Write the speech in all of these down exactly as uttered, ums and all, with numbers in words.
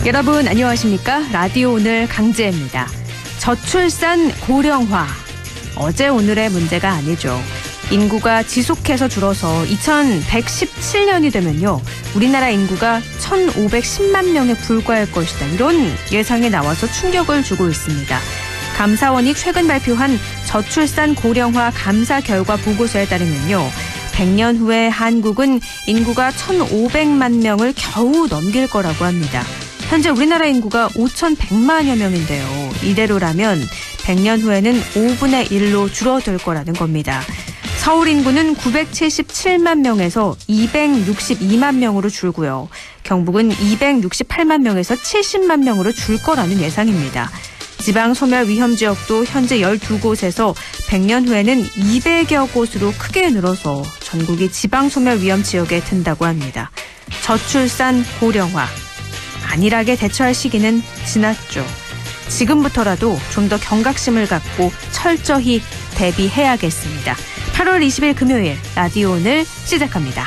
여러분 안녕하십니까? 라디오 오늘 강재입니다. 저출산 고령화. 어제 오늘의 문제가 아니죠. 인구가 지속해서 줄어서 이천백십칠 년이 되면요. 우리나라 인구가 천오백십만 명에 불과할 것이다. 이런 예상이 나와서 충격을 주고 있습니다. 감사원이 최근 발표한 저출산 고령화 감사 결과 보고서에 따르면요. 백 년 후에 한국은 인구가 천오백만 명을 겨우 넘길 거라고 합니다. 현재 우리나라 인구가 오천백만여 명인데요. 이대로라면 백 년 후에는 오분의 일로 줄어들 거라는 겁니다. 서울 인구는 구백칠십칠만 명에서 이백육십이만 명으로 줄고요. 경북은 이백육십팔만 명에서 칠십만 명으로 줄 거라는 예상입니다. 지방 소멸 위험 지역도 현재 열두 곳에서 백 년 후에는 이백여 곳으로 크게 늘어서 전국이 지방 소멸 위험 지역에 든다고 합니다. 저출산 고령화. 안일하게 대처할 시기는 지났죠. 지금부터라도 좀 더 경각심을 갖고 철저히 대비해야겠습니다. 팔월 이십일 금요일 라디오 오늘 시작합니다.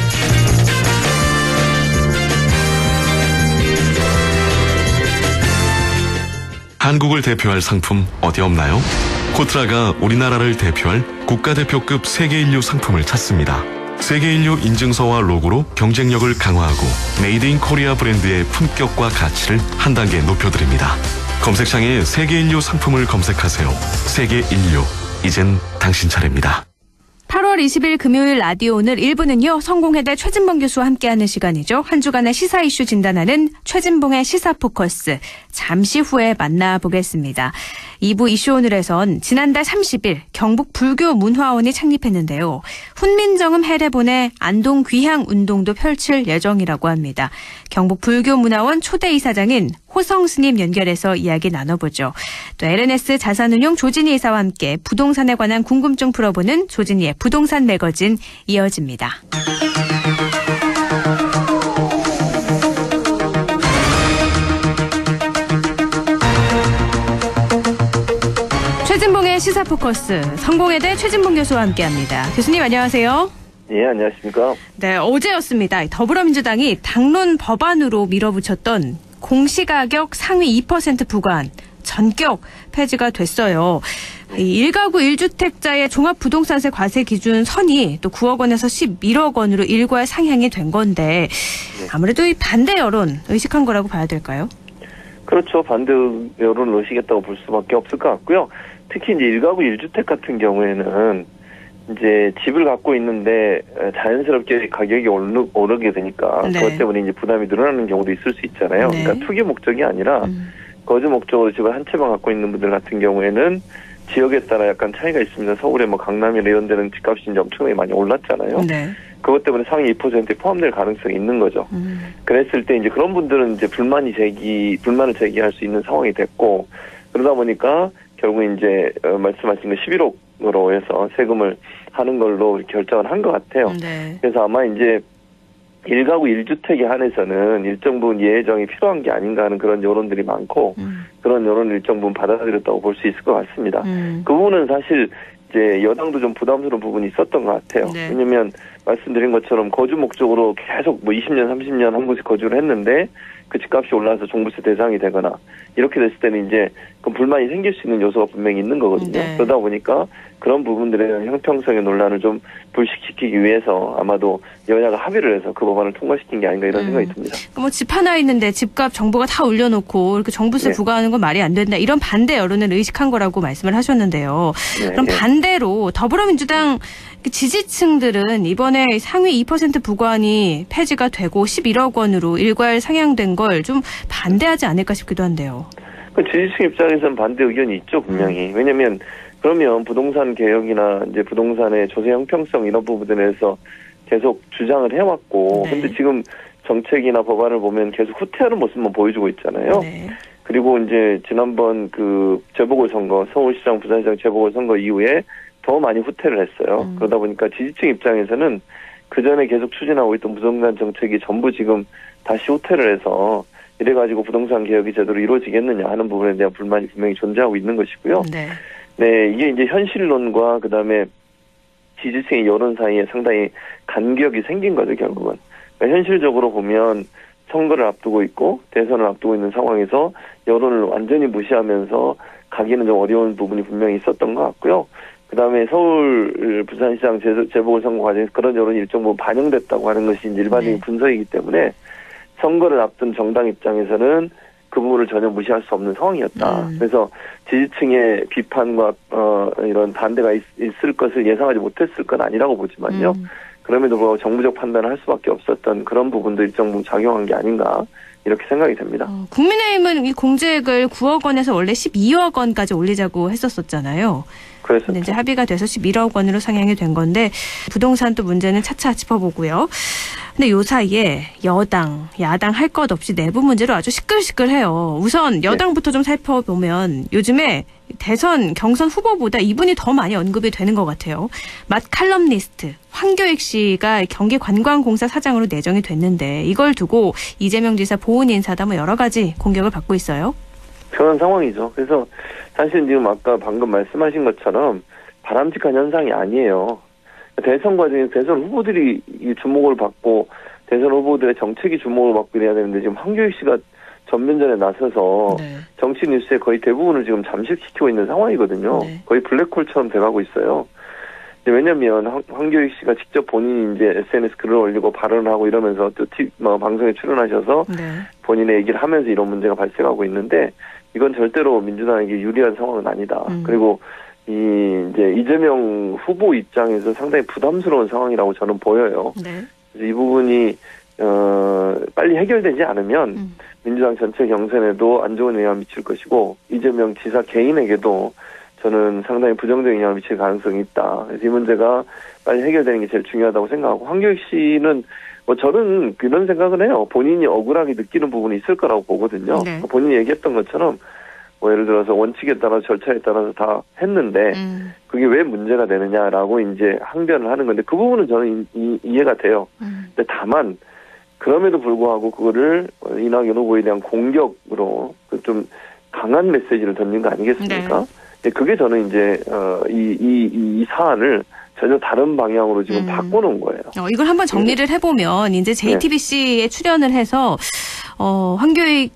한국을 대표할 상품 어디 없나요? 코트라가 우리나라를 대표할 국가대표급 세계인류 상품을 찾습니다. 세계인류 인증서와 로고로 경쟁력을 강화하고 메이드 인 코리아 브랜드의 품격과 가치를 한 단계 높여드립니다. 검색창에 세계인류 상품을 검색하세요. 세계인류, 이젠 당신 차례입니다. 팔월 이십일 금요일 라디오 오늘 일 부는요. 성공회대 최진봉 교수와 함께하는 시간이죠. 한 주간의 시사 이슈 진단하는 최진봉의 시사 포커스. 잠시 후에 만나보겠습니다. 이 부 이슈 오늘에선 지난달 삼십일 경북 불교 문화원이 창립했는데요. 훈민정음 해례본의 안동 귀향 운동도 펼칠 예정이라고 합니다. 경북 불교 문화원 초대 이사장인 호성 스님 연결해서 이야기 나눠보죠. 또 엘엔에스 자산운용 조진희 이사와 함께 부동산에 관한 궁금증 풀어보는 조진희의 부동산 매거진 이어집니다. 최진봉의 시사 포커스, 성공회대 최진봉 교수와 함께합니다. 교수님 안녕하세요. 예, 안녕하십니까. 네, 어제였습니다. 더불어민주당이 당론 법안으로 밀어붙였던 공시가격 상위 이 퍼센트 부과안 전격 폐지가 됐어요. 일 가구 일 주택자의 종합부동산세 과세 기준 선이 또 구억 원에서 십일억 원으로 일괄 상향이 된 건데 아무래도 이 반대 여론 의식한 거라고 봐야 될까요? 그렇죠. 반대 여론을 의식했다고 볼 수밖에 없을 것 같고요. 특히 이제 일 가구 일 주택 같은 경우에는 이제 집을 갖고 있는데 자연스럽게 가격이 오르, 오르게 되니까 네. 그것 때문에 이제 부담이 늘어나는 경우도 있을 수 있잖아요. 네. 그러니까 투기 목적이 아니라 음. 거주 목적으로 집을 한 채만 갖고 있는 분들 같은 경우에는 지역에 따라 약간 차이가 있습니다. 서울에 뭐 강남이나 이런 데는 집값이 이제 엄청나게 많이 올랐잖아요. 네. 그것 때문에 상위 이 퍼센트에 포함될 가능성이 있는 거죠. 음. 그랬을 때 이제 그런 분들은 이제 불만이 제기, 불만을 제기할 수 있는 상황이 됐고 그러다 보니까 결국 이제 말씀하신 거 십일억으로 해서 세금을 하는 걸로 결정을 한 것 같아요. 네. 그래서 아마 이제 일 가구 일 주택에 한해서는 일정 부분 예정이 필요한 게 아닌가 하는 그런 여론들이 많고 음. 그런 여론을 일정 부분 받아들였다고 볼 수 있을 것 같습니다. 음. 그 부분은 사실 이제 여당도 좀 부담스러운 부분이 있었던 것 같아요. 네. 왜냐하면 말씀드린 것처럼 거주 목적으로 계속 뭐 이십 년, 삼십 년 한 곳에 거주를 했는데 그 집값이 올라서 종부세 대상이 되거나 이렇게 됐을 때는 이제 그 불만이 생길 수 있는 요소가 분명히 있는 거거든요. 네. 그러다 보니까 그런 부분들에 대한 형평성의 논란을 좀 불식시키기 위해서 아마도 여야가 합의를 해서 그 법안을 통과시킨 게 아닌가 이런 음. 생각이 듭니다. 뭐 집 하나 있는데 집값 정부가 다 올려놓고 이렇게 종부세 네. 부과하는 건 말이 안 된다. 이런 반대 여론을 의식한 거라고 말씀을 하셨는데요. 네. 그럼 반대로 더불어민주당 지지층들은 이번에 상위 이 퍼센트 부과안이 폐지가 되고 십일억 원으로 일괄 상향된 걸 좀 반대하지 않을까 싶기도 한데요. 그 지지층 입장에서는 반대 의견이 있죠, 분명히. 음. 왜냐하면 그러면 부동산 개혁이나 이제 부동산의 조세 형평성 이런 부분에서 계속 주장을 해왔고, 네. 근데 지금 정책이나 법안을 보면 계속 후퇴하는 모습만 보여주고 있잖아요. 네. 그리고 이제 지난번 그 재보궐선거, 서울시장, 부산시장 재보궐선거 이후에 더 많이 후퇴를 했어요. 음. 그러다 보니까 지지층 입장에서는 그 전에 계속 추진하고 있던 부동산 정책이 전부 지금 다시 후퇴를 해서 이래가지고 부동산 개혁이 제대로 이루어지겠느냐 하는 부분에 대한 불만이 분명히 존재하고 있는 것이고요. 네. 네, 이게 이제 현실론과 그 다음에 지지층의 여론 사이에 상당히 간격이 생긴 거죠, 결국은. 그러니까 현실적으로 보면 선거를 앞두고 있고 대선을 앞두고 있는 상황에서 여론을 완전히 무시하면서 가기는 좀 어려운 부분이 분명히 있었던 것 같고요. 그다음에 서울 부산시장 재보궐선거 과정에서 그런 여론이 일정 부분 반영됐다고 하는 것이 일반적인 네. 분석이기 때문에 선거를 앞둔 정당 입장에서는 그 부분을 전혀 무시할 수 없는 상황이었다. 음. 그래서 지지층의 비판과 어, 이런 반대가 있, 있을 것을 예상하지 못했을 건 아니라고 보지만요. 음. 그럼에도 불구하고 정무적 판단을 할 수밖에 없었던 그런 부분도 일정 부분 작용한 게 아닌가 이렇게 생각이 됩니다. 어, 국민의힘은 이 공제액을 구억 원에서 원래 십이억 원까지 올리자고 했었었잖아요. 그런데 이제 합의가 돼서 십일억 원으로 상향이 된 건데 부동산 또 문제는 차차 짚어보고요. 근데 요 사이에 여당, 야당 할 것 없이 내부 문제로 아주 시끌시끌해요. 우선 여당부터 좀 살펴보면 요즘에 대선 경선 후보보다 이분이 더 많이 언급이 되는 것 같아요. 맛 칼럼니스트 황교익 씨가 경기관광공사 사장으로 내정이 됐는데 이걸 두고 이재명 지사 보훈 인사다 뭐 여러 가지 공격을 받고 있어요. 그런 상황이죠. 그래서 사실 지금 아까 방금 말씀하신 것처럼 바람직한 현상이 아니에요. 대선 과정에서 대선 후보들이 주목을 받고 대선 후보들의 정책이 주목을 받고 이래야 되는데 지금 황교익 씨가 전면전에 나서서 네. 정치 뉴스의 거의 대부분을 지금 잠식시키고 있는 상황이거든요. 네. 거의 블랙홀처럼 돼가고 있어요. 왜냐면 황, 황교익 씨가 직접 본인이 이제 에스엔에스 글을 올리고 발언을 하고 이러면서 또 티, 뭐 방송에 출연하셔서 네. 본인의 얘기를 하면서 이런 문제가 발생하고 있는데 이건 절대로 민주당에게 유리한 상황은 아니다. 음. 그리고 이 이제 이재명 후보 입장에서 상당히 부담스러운 상황이라고 저는 보여요. 네. 그래서 이 부분이 어, 빨리 해결되지 않으면 음. 민주당 전체 경선에도 안 좋은 영향을 미칠 것이고 이재명 지사 개인에게도 저는 상당히 부정적인 영향을 미칠 가능성이 있다. 그래서 이 문제가 빨리 해결되는 게 제일 중요하다고 생각하고 황교익 씨는 뭐 저는 그런 생각은 해요. 본인이 억울하게 느끼는 부분이 있을 거라고 보거든요. 네. 본인이 얘기했던 것처럼 뭐 예를 들어서 원칙에 따라서 절차에 따라서 다 했는데 음. 그게 왜 문제가 되느냐라고 이제 항변을 하는 건데 그 부분은 저는 이, 이, 이해가 돼요. 음. 근데 다만 그럼에도 불구하고 그거를 이낙연 후보에 대한 공격으로 좀 강한 메시지를 던진 거 아니겠습니까? 네. 그게 저는 이제 어, 이, 이, 이 사안을 전혀 다른 방향으로 지금 음. 바꿔놓은 거예요. 어, 이걸 한번 정리를 해보면 이제 제이티비씨에 네. 출연을 해서 어, 황교익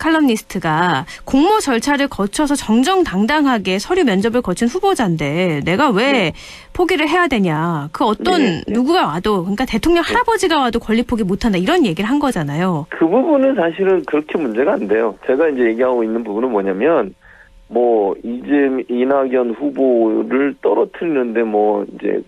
칼럼니스트가 공모 절차를 거쳐서 정정당당하게 서류 면접을 거친 후보자인데 내가 왜 네. 포기를 해야 되냐. 그 어떤 네. 누구가 와도 그러니까 대통령 네. 할아버지가 와도 권리 포기 못한다 이런 얘기를 한 거잖아요. 그 부분은 사실은 그렇게 문제가 안 돼요. 제가 이제 얘기하고 있는 부분은 뭐냐면 뭐 이제 이낙연 후보를 떨어뜨리는데 뭐 이제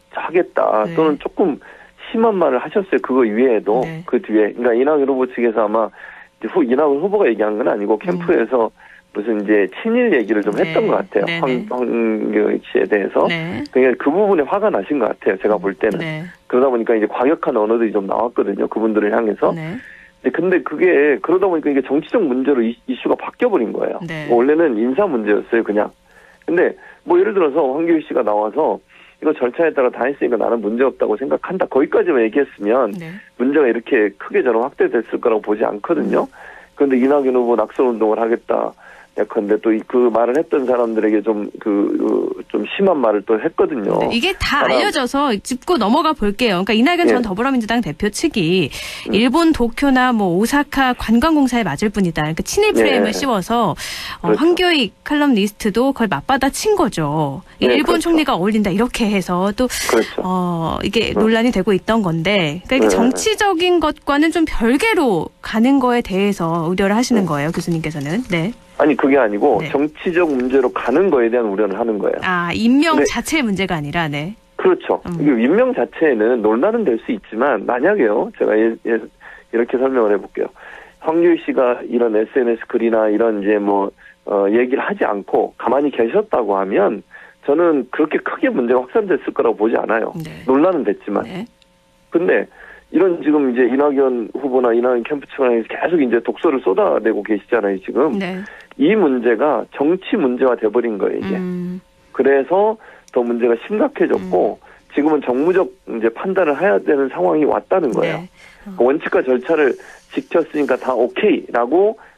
하겠다 네. 또는 조금 심한 말을 하셨어요. 그거 위에도 네. 그 뒤에 그러니까 이낙연 후보 측에서 아마 후, 이낙연 후보가 얘기한 건 아니고 캠프에서 음. 무슨 이제 친일 얘기를 좀 네. 했던 것 같아요. 네. 황, 황교익 씨에 대해서. 네. 그러니까 그 부분에 화가 나신 것 같아요. 제가 볼 때는. 네. 그러다 보니까 이제 과격한 언어들이 좀 나왔거든요. 그분들을 향해서. 네. 근데 그게 그러다 보니까 이게 정치적 문제로 이, 이슈가 바뀌어버린 거예요. 네. 원래는 인사 문제였어요. 그냥. 근데 뭐 예를 들어서 황교익 씨가 나와서 이거 절차에 따라 다 했으니까 나는 문제없다고 생각한다. 거기까지만 얘기했으면 네. 문제가 이렇게 크게 저는 확대됐을 거라고 보지 않거든요. 그런데 이낙연 후보 낙선운동을 하겠다. 예컨대 또 그 말을 했던 사람들에게 좀 그 좀 심한 말을 또 했거든요. 네, 이게 다 사람. 알려져서 짚고 넘어가 볼게요. 그러니까 이낙연 네. 전 더불어민주당 대표 측이 음. 일본 도쿄나 뭐 오사카 관광공사에 맞을 뿐이다. 그러니까 친일 프레임을 네. 씌워서 어, 그렇죠. 황교익 칼럼니스트도 그걸 맞받아 친 거죠. 네, 일본 그렇죠. 총리가 어울린다 이렇게 해서 또 그렇죠. 어, 이게 논란이 음. 되고 있던 건데 그러니까 이게 네. 정치적인 것과는 좀 별개로 가는 거에 대해서 우려를 하시는 음. 거예요, 교수님께서는. 네. 아니 그게 아니고 네. 정치적 문제로 가는 거에 대한 우려를 하는 거예요. 아 임명 근데, 자체의 문제가 아니라 네. 그렇죠. 음. 이게 임명 자체는 논란은 될 수 있지만 만약에요. 제가 예, 예, 이렇게 설명을 해볼게요. 황교익 씨가 이런 에스엔에스 글이나 이런 이제 뭐 어, 얘기를 하지 않고 가만히 계셨다고 하면 저는 그렇게 크게 문제가 확산됐을 거라고 보지 않아요. 네. 논란은 됐지만. 네. 근데 이런 지금 이제 이낙연 후보나 이낙연 캠프 측에서 계속 이제 독서를 쏟아내고 계시잖아요, 지금. 네. 이 문제가 정치 문제화 돼버린 거예요, 이제. 음. 그래서 더 문제가 심각해졌고, 음. 지금은 정무적 이제 판단을 해야 되는 상황이 왔다는 거예요. 네. 어. 원칙과 절차를 지켰으니까 다 오케이라고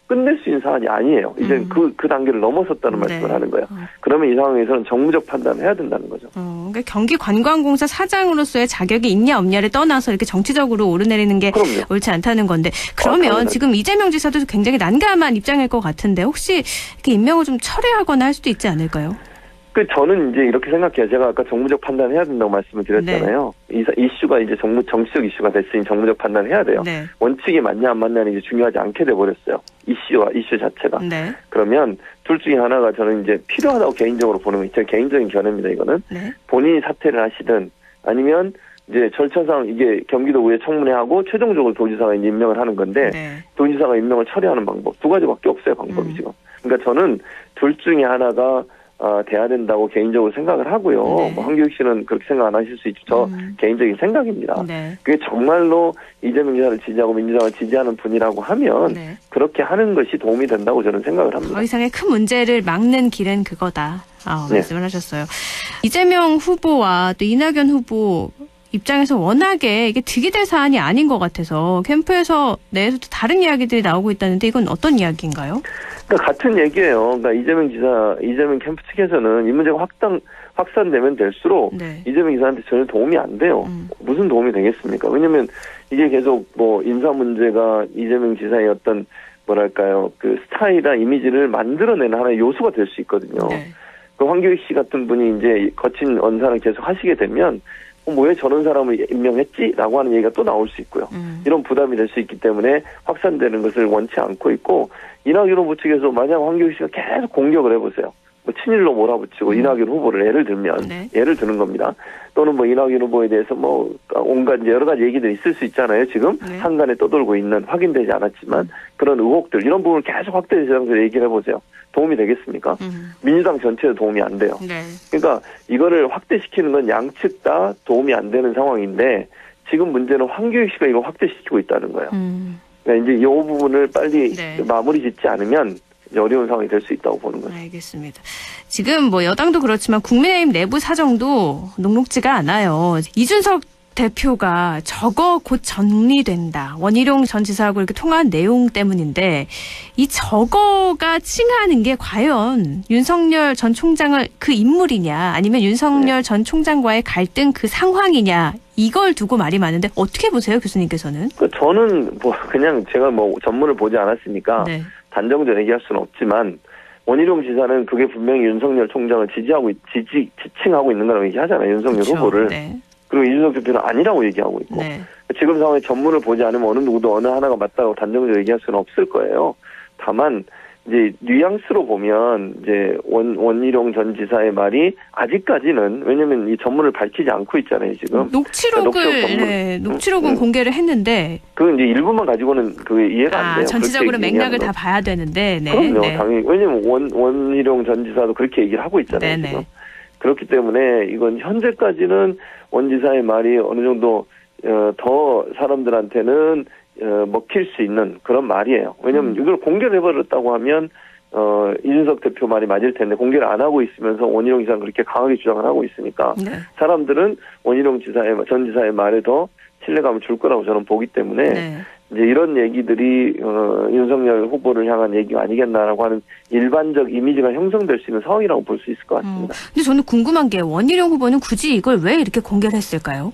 끝낼 수 있는 사안이 아니에요. 이제 음. 그, 그 단계를 넘어섰다는 네. 말씀을 하는 거예요. 어. 그러면 이 상황에서는 정무적 판단을 해야 된다는 거죠. 어, 그러니까 경기관광공사 사장으로서의 자격이 있냐 없냐를 떠나서 이렇게 정치적으로 오르내리는 게 그럼요. 옳지 않다는 건데 그러면 아, 지금 이재명 지사도 굉장히 난감한 입장일 것 같은데 혹시 이렇게 임명을 좀 철회하거나 할 수도 있지 않을까요? 그 저는 이제 이렇게 생각해요. 제가 아까 정무적 판단을 해야 된다고 말씀을 드렸잖아요. 네. 이 이슈가 이제 정무 정치적 이슈가 됐으니 정무적 판단을 해야 돼요. 네. 원칙이 맞냐 안 맞냐는 이제 중요하지 않게 돼 버렸어요. 이슈와 이슈 자체가. 네. 그러면 둘 중에 하나가 저는 이제 필요하다고 개인적으로 보는 거, 제 개인적인 견해입니다. 이거는 네. 본인이 사퇴를 하시든 아니면 이제 절차상 이게 경기도의회 청문회하고 최종적으로 도지사가 이제 임명을 하는 건데 네. 도지사가 임명을 처리하는 방법 두 가지밖에 없어요. 방법이 음. 지금. 그러니까 저는 둘 중에 하나가 어, 돼야 된다고 개인적으로 생각을 하고요. 네. 뭐 황교익 씨는 그렇게 생각 안 하실 수 있죠. 저 음. 개인적인 생각입니다. 네. 그게 정말로 이재명 지사를 지지하고 민주당을 지지하는 분이라고 하면 네. 그렇게 하는 것이 도움이 된다고 저는 생각을 합니다. 더 이상의 큰 문제를 막는 길은 그거다. 아, 네. 말씀을 하셨어요. 이재명 후보와 또 이낙연 후보 입장에서 워낙에 이게 득이 될 사안이 아닌 것 같아서 캠프에서 내에서도 다른 이야기들이 나오고 있다는데 이건 어떤 이야기인가요? 그러니까 같은 얘기예요. 그러니까 이재명 지사, 이재명 캠프 측에서는 이 문제가 확단, 확산되면 될수록 네. 이재명 지사한테 전혀 도움이 안 돼요. 음. 무슨 도움이 되겠습니까? 왜냐면 이게 계속 뭐 인사 문제가 이재명 지사의 어떤 뭐랄까요 그 스타일이나 이미지를 만들어내는 하나의 요소가 될 수 있거든요. 네. 그 황교익 씨 같은 분이 이제 거친 언사를 계속 하시게 되면 어, 왜 저런 사람을 임명했지?라고 하는 얘기가 또 나올 수 있고요. 음. 이런 부담이 될 수 있기 때문에 확산되는 것을 원치 않고 있고 이낙연 후보 측에서 만약 황교익 씨가 계속 공격을 해보세요. 뭐 친일로 몰아붙이고 음. 이낙연 후보를 예를 들면 네. 예를 드는 겁니다. 또는 뭐 이낙연 후보에 대해서 뭐 온갖 이제 여러 가지 얘기들이 있을 수 있잖아요. 지금 네. 한간에 떠돌고 있는 확인되지 않았지만 그런 의혹들 이런 부분을 계속 확대해서 얘기를 해보세요. 도움이 되겠습니까? 음. 민주당 전체도 도움이 안 돼요. 네. 그러니까 이거를 확대시키는 건 양측 다 도움이 안 되는 상황인데 지금 문제는 황교익 씨가 이거 확대시키고 있다는 거예요. 음. 그러니까 이제 이 부분을 빨리 네. 마무리 짓지 않으면 이제 어려운 상황이 될 수 있다고 보는 거죠. 알겠습니다. 지금 뭐 여당도 그렇지만 국민의힘 내부 사정도 녹록지가 않아요. 이준석 대표가 저거 곧 정리된다. 원희룡 전 지사하고 이렇게 통화한 내용 때문인데 이 저거가 칭하는 게 과연 윤석열 전 총장을 그 인물이냐 아니면 윤석열 네. 전 총장과의 갈등 그 상황이냐 이걸 두고 말이 많은데 어떻게 보세요 교수님께서는? 그 저는 뭐 그냥 제가 뭐 전문을 보지 않았으니까 네. 단정적으로 얘기할 수는 없지만 원희룡 지사는 그게 분명히 윤석열 총장을 지지하고 있- 지지 지칭하고 있는 거라고 얘기하잖아요. 윤석열 그렇죠. 후보를. 네. 그리고 이준석 대표는 아니라고 얘기하고 있고. 네. 지금 상황에 전문을 보지 않으면 어느 누구도 어느 하나가 맞다고 단정적으로 얘기할 수는 없을 거예요. 다만 이제 뉘앙스로 보면 이제 원 원희룡 전 지사의 말이 아직까지는 왜냐면 이 전문을 밝히지 않고 있잖아요 지금. 녹취록을 녹취록 전문. 네, 녹취록은 음. 공개를 했는데 그 이제 일부만 가지고는 그 이해가 안 아, 돼요. 전체적으로 그렇게 맥락을 얘기하는 다 건. 봐야 되는데 네. 그럼요, 네. 당연히 왜냐면 원 원희룡 전 지사도 그렇게 얘기를 하고 있잖아요 네네. 지금. 그렇기 때문에 이건 현재까지는 원 지사의 말이 어느 정도 어, 더 사람들한테는 어, 먹힐 수 있는 그런 말이에요. 왜냐하면 음. 이걸 공개를 해버렸다고 하면 어, 이준석 대표 말이 맞을 텐데 공개를 안 하고 있으면서 원희룡 지사는 그렇게 강하게 주장을 하고 있으니까 네. 사람들은 원희룡 지사의 전 지사의 말에 더 신뢰감을 줄 거라고 저는 보기 때문에 네. 이제 이런 얘기들이 어, 윤석열 후보를 향한 얘기가 아니겠나라고 하는 일반적 이미지가 형성될 수 있는 상황이라고 볼 수 있을 것 음. 같습니다. 근데 저는 궁금한 게 원희룡 후보는 굳이 이걸 왜 이렇게 공개를 했을까요?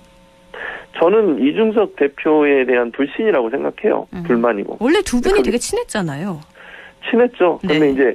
저는 이준석 대표에 대한 불신이라고 생각해요. 음. 불만이고. 원래 두 분이 거기- 되게 친했잖아요. 친했죠. 네. 근데 이제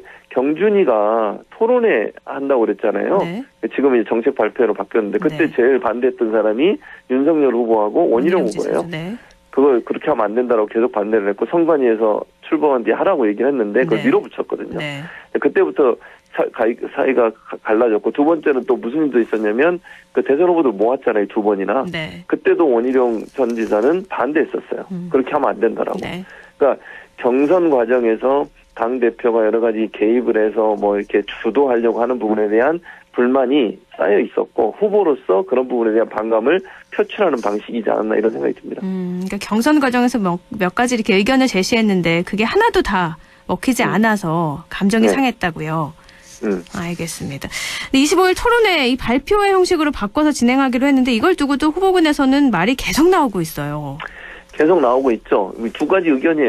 경준이가 토론회 한다고 그랬잖아요. 네. 지금 이제 정책 발표로 바뀌었는데 그때 네. 제일 반대했던 사람이 윤석열 후보하고 원희룡 후보예요. 지사죠. 네. 그걸 그렇게 하면 안 된다고 계속 반대를 했고 선관위에서 출범한 뒤에 하라고 얘기를 했는데 그걸 네. 밀어붙였거든요. 네. 그때부터 사, 사이가 갈라졌고 두 번째는 또 무슨 일도 있었냐면 그 대선 후보들 모았잖아요. 두 번이나. 네. 그때도 원희룡 전 지사는 반대했었어요. 음. 그렇게 하면 안 된다라고. 네. 그러니까 경선 과정에서 당 대표가 여러 가지 개입을 해서 뭐 이렇게 주도하려고 하는 부분에 대한 불만이 쌓여 있었고 후보로서 그런 부분에 대한 반감을 표출하는 방식이지 않았나 이런 생각이 듭니다. 음, 그러니까 경선 과정에서 몇, 몇 가지 이렇게 의견을 제시했는데 그게 하나도 다 먹히지 음. 않아서 감정이 네. 상했다고요. 음. 알겠습니다. 근데 이십오일 토론회 이 발표회 형식으로 바꿔서 진행하기로 했는데 이걸 두고도 후보군에서는 말이 계속 나오고 있어요. 계속 나오고 있죠. 두 가지 의견이에요.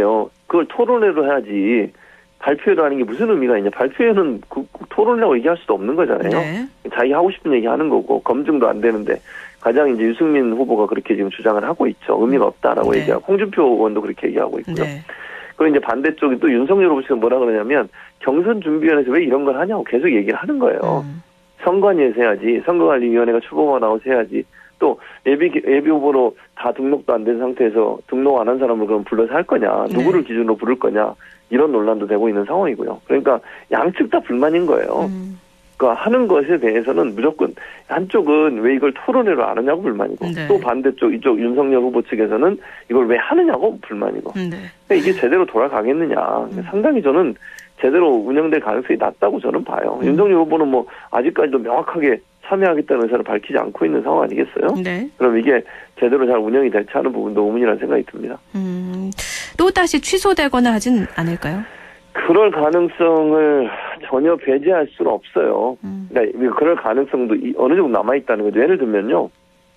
그걸 토론회로 해야지 발표회로 하는 게 무슨 의미가 있냐. 발표회는 그, 그 토론회라고 얘기할 수도 없는 거잖아요. 네. 자기 하고 싶은 얘기 하는 거고 검증도 안 되는데 가장 이제 유승민 후보가 그렇게 지금 주장을 하고 있죠. 의미가 없다라고 네. 얘기하고 홍준표 의원도 그렇게 얘기하고 있고요. 네. 그리고 이제 반대쪽이 또 윤석열 후보가 뭐라 그러냐면 경선 준비위원회에서 왜 이런 걸 하냐고 계속 얘기를 하는 거예요. 음. 선관위에서 해야지. 선거관리위원회가 출범하고 나와서 해야지. 또 예비 예비 후보로 다 등록도 안 된 상태에서 등록 안 한 사람을 그럼 불러서 할 거냐. 누구를 네. 기준으로 부를 거냐. 이런 논란도 되고 있는 상황이고요. 그러니까 양측 다 불만인 거예요. 음. 그러니까 하는 것에 대해서는 무조건 한쪽은 왜 이걸 토론회로 안 하냐고 불만이고 네. 또 반대쪽 이쪽 윤석열 후보 측에서는 이걸 왜 하느냐고 불만이고 네. 그러니까 이게 제대로 돌아가겠느냐. 음. 상당히 저는 제대로 운영될 가능성이 낮다고 저는 봐요. 음. 윤석열 후보는 뭐 아직까지도 명확하게 참여하겠다는 의사를 밝히지 않고 있는 상황 아니겠어요? 네. 그럼 이게 제대로 잘 운영이 될지 하는 부분도 의문이라는 생각이 듭니다. 음, 또 다시 취소되거나 하진 않을까요? 그럴 가능성을 전혀 배제할 수는 없어요. 음. 그러니까 그럴 가능성도 어느 정도 남아있다는 거죠. 예를 들면요.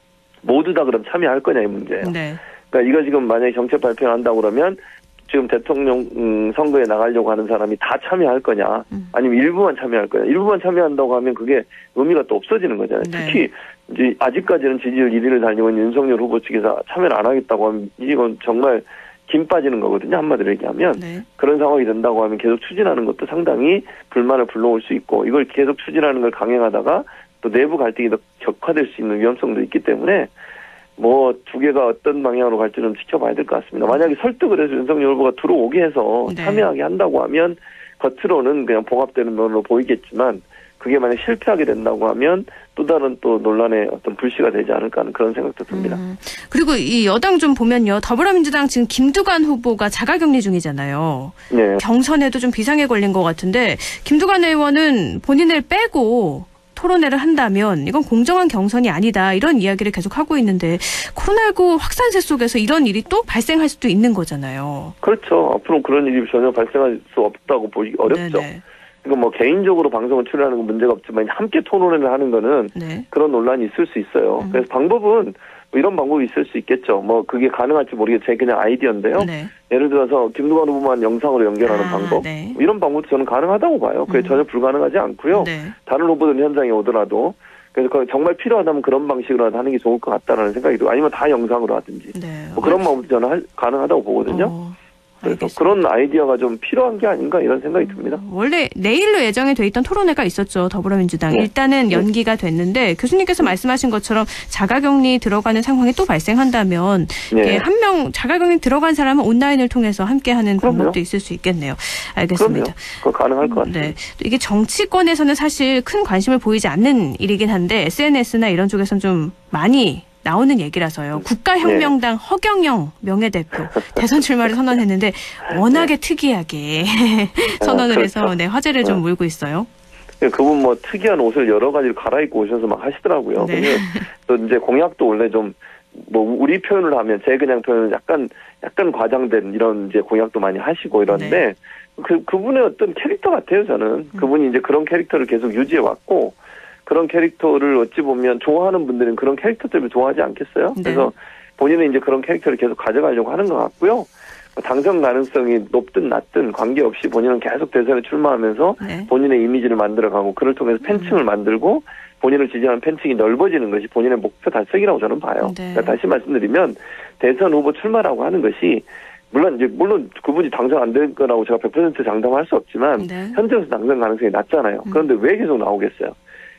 모두 다 그럼 참여할 거냐 이 문제예요. 네. 그러니까 이거 지금 만약에 정책 발표를 한다고 그러면 지금 대통령 음, 선거에 나가려고 하는 사람이 다 참여할 거냐 음. 아니면 일부만 참여할 거냐. 일부만 참여한다고 하면 그게 의미가 또 없어지는 거잖아요. 네. 특히 이제 아직까지는 지지율 일 위를 달리고 있는 윤석열 후보 측에서 참여를 안 하겠다고 하면 이건 정말 김 빠지는 거거든요. 한마디로 얘기하면. 네. 그런 상황이 된다고 하면 계속 추진하는 것도 상당히 불만을 불러올 수 있고 이걸 계속 추진하는 걸 강행하다가 또 내부 갈등이 더 격화될 수 있는 위험성도 있기 때문에 뭐 두 개가 어떤 방향으로 갈지는 지켜봐야 될 것 같습니다. 만약에 설득을 해서 윤석열 후보가 들어오게 해서 네. 참여하게 한다고 하면 겉으로는 그냥 봉합되는 면으로 보이겠지만 그게 만약 실패하게 된다고 하면 또 다른 또 논란의 어떤 불씨가 되지 않을까 하는 그런 생각도 듭니다. 음, 그리고 이 여당 좀 보면요. 더불어민주당 지금 김두관 후보가 자가격리 중이잖아요. 네. 경선에도 좀 비상에 걸린 것 같은데 김두관 의원은 본인을 빼고 토론회를 한다면 이건 공정한 경선이 아니다. 이런 이야기를 계속 하고 있는데 코로나십구 확산세 속에서 이런 일이 또 발생할 수도 있는 거잖아요. 그렇죠. 앞으로 그런 일이 전혀 발생할 수 없다고 보기 어렵죠. 네네. 그러니까 뭐 개인적으로 방송을 출연하는 건 문제가 없지만 함께 토론회를 하는 거는 네. 그런 논란이 있을 수 있어요. 음. 그래서 방법은 뭐 이런 방법이 있을 수 있겠죠. 뭐 그게 가능할지 모르겠어요. 제 그냥 아이디어인데요. 네. 예를 들어서 김두관 후보만 영상으로 연결하는 아, 방법. 네. 뭐 이런 방법도 저는 가능하다고 봐요. 그게 음. 전혀 불가능하지 않고요. 네. 다른 후보들 현장에 오더라도 그래서 정말 필요하다면 그런 방식으로 하는 게 좋을 것 같다라는 생각이 들고 아니면 다 영상으로 하든지 네. 뭐 그런 방법도 저는 할, 가능하다고 보거든요. 어, 그래서 알겠습니다. 그런 아이디어가 좀 필요한 게 아닌가 이런 생각이 듭니다. 원래 내일로 예정이 돼 있던 토론회가 있었죠. 더불어민주당. 네. 일단은 연기가 됐는데 교수님께서 말씀하신 것처럼 자가격리 들어가는 상황이 또 발생한다면 네. 한 명 자가격리 들어간 사람은 온라인을 통해서 함께하는 그럼요. 방법도 있을 수 있겠네요. 알겠습니다. 그럼요. 그거 가능할 것 같습니다. 네. 또 이게 정치권에서는 사실 큰 관심을 보이지 않는 일이긴 한데 에스엔에스나 이런 쪽에서는 좀 많이 나오는 얘기라서요. 국가혁명당 네. 허경영 명예대표 대선 출마를 선언했는데 워낙에 네. 특이하게 선언을 아, 해서 그렇죠. 네, 화제를 좀 네. 몰고 있어요. 그분 뭐 특이한 옷을 여러 가지를 갈아입고 오셔서 막 하시더라고요. 네. 근데 또 이제 공약도 원래 좀 뭐 우리 표현을 하면 제 그냥 표현은 약간 약간 과장된 이런 이제 공약도 많이 하시고 이런데 네. 그 그분의 어떤 캐릭터 같아요. 저는 그분이 이제 그런 캐릭터를 계속 유지해 왔고 그런 캐릭터를 어찌 보면 좋아하는 분들은 그런 캐릭터 때문에 좋아하지 않겠어요? 네. 그래서 본인은 이제 그런 캐릭터를 계속 가져가려고 하는 것 같고요. 당선 가능성이 높든 낮든 관계없이 본인은 계속 대선에 출마하면서 네. 본인의 이미지를 만들어가고 그를 통해서 팬층을 만들고 본인을 지지하는 팬층이 넓어지는 것이 본인의 목표 달성이라고 저는 봐요. 네. 그러니까 다시 말씀드리면 대선 후보 출마라고 하는 것이 물론 이제 물론 그분이 당선 안 될 거라고 제가 백 퍼센트 장담할 수 없지만 네. 현재로서 당선 가능성이 낮잖아요. 음. 그런데 왜 계속 나오겠어요?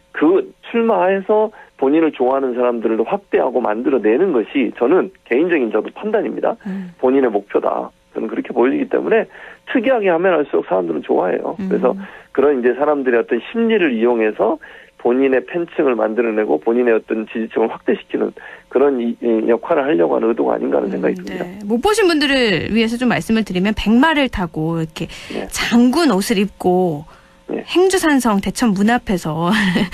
그 출마해서 본인을 좋아하는 사람들을 확대하고 만들어내는 것이 저는 개인적인 저도 판단입니다. 음. 본인의 목표다. 저는 그렇게 보이기 때문에 특이하게 하면 할수록 사람들은 좋아해요. 음. 그래서 그런 이제 사람들의 어떤 심리를 이용해서 본인의 팬층을 만들어내고 본인의 어떤 지지층을 확대시키는 그런 이, 이 역할을 하려고 하는 의도가 아닌가 하는 생각이 음, 듭니다. 네. 못 보신 분들을 위해서 좀 말씀을 드리면 백마를 타고 이렇게 네. 장군 옷을 입고 네. 행주산성 대천 문 앞에서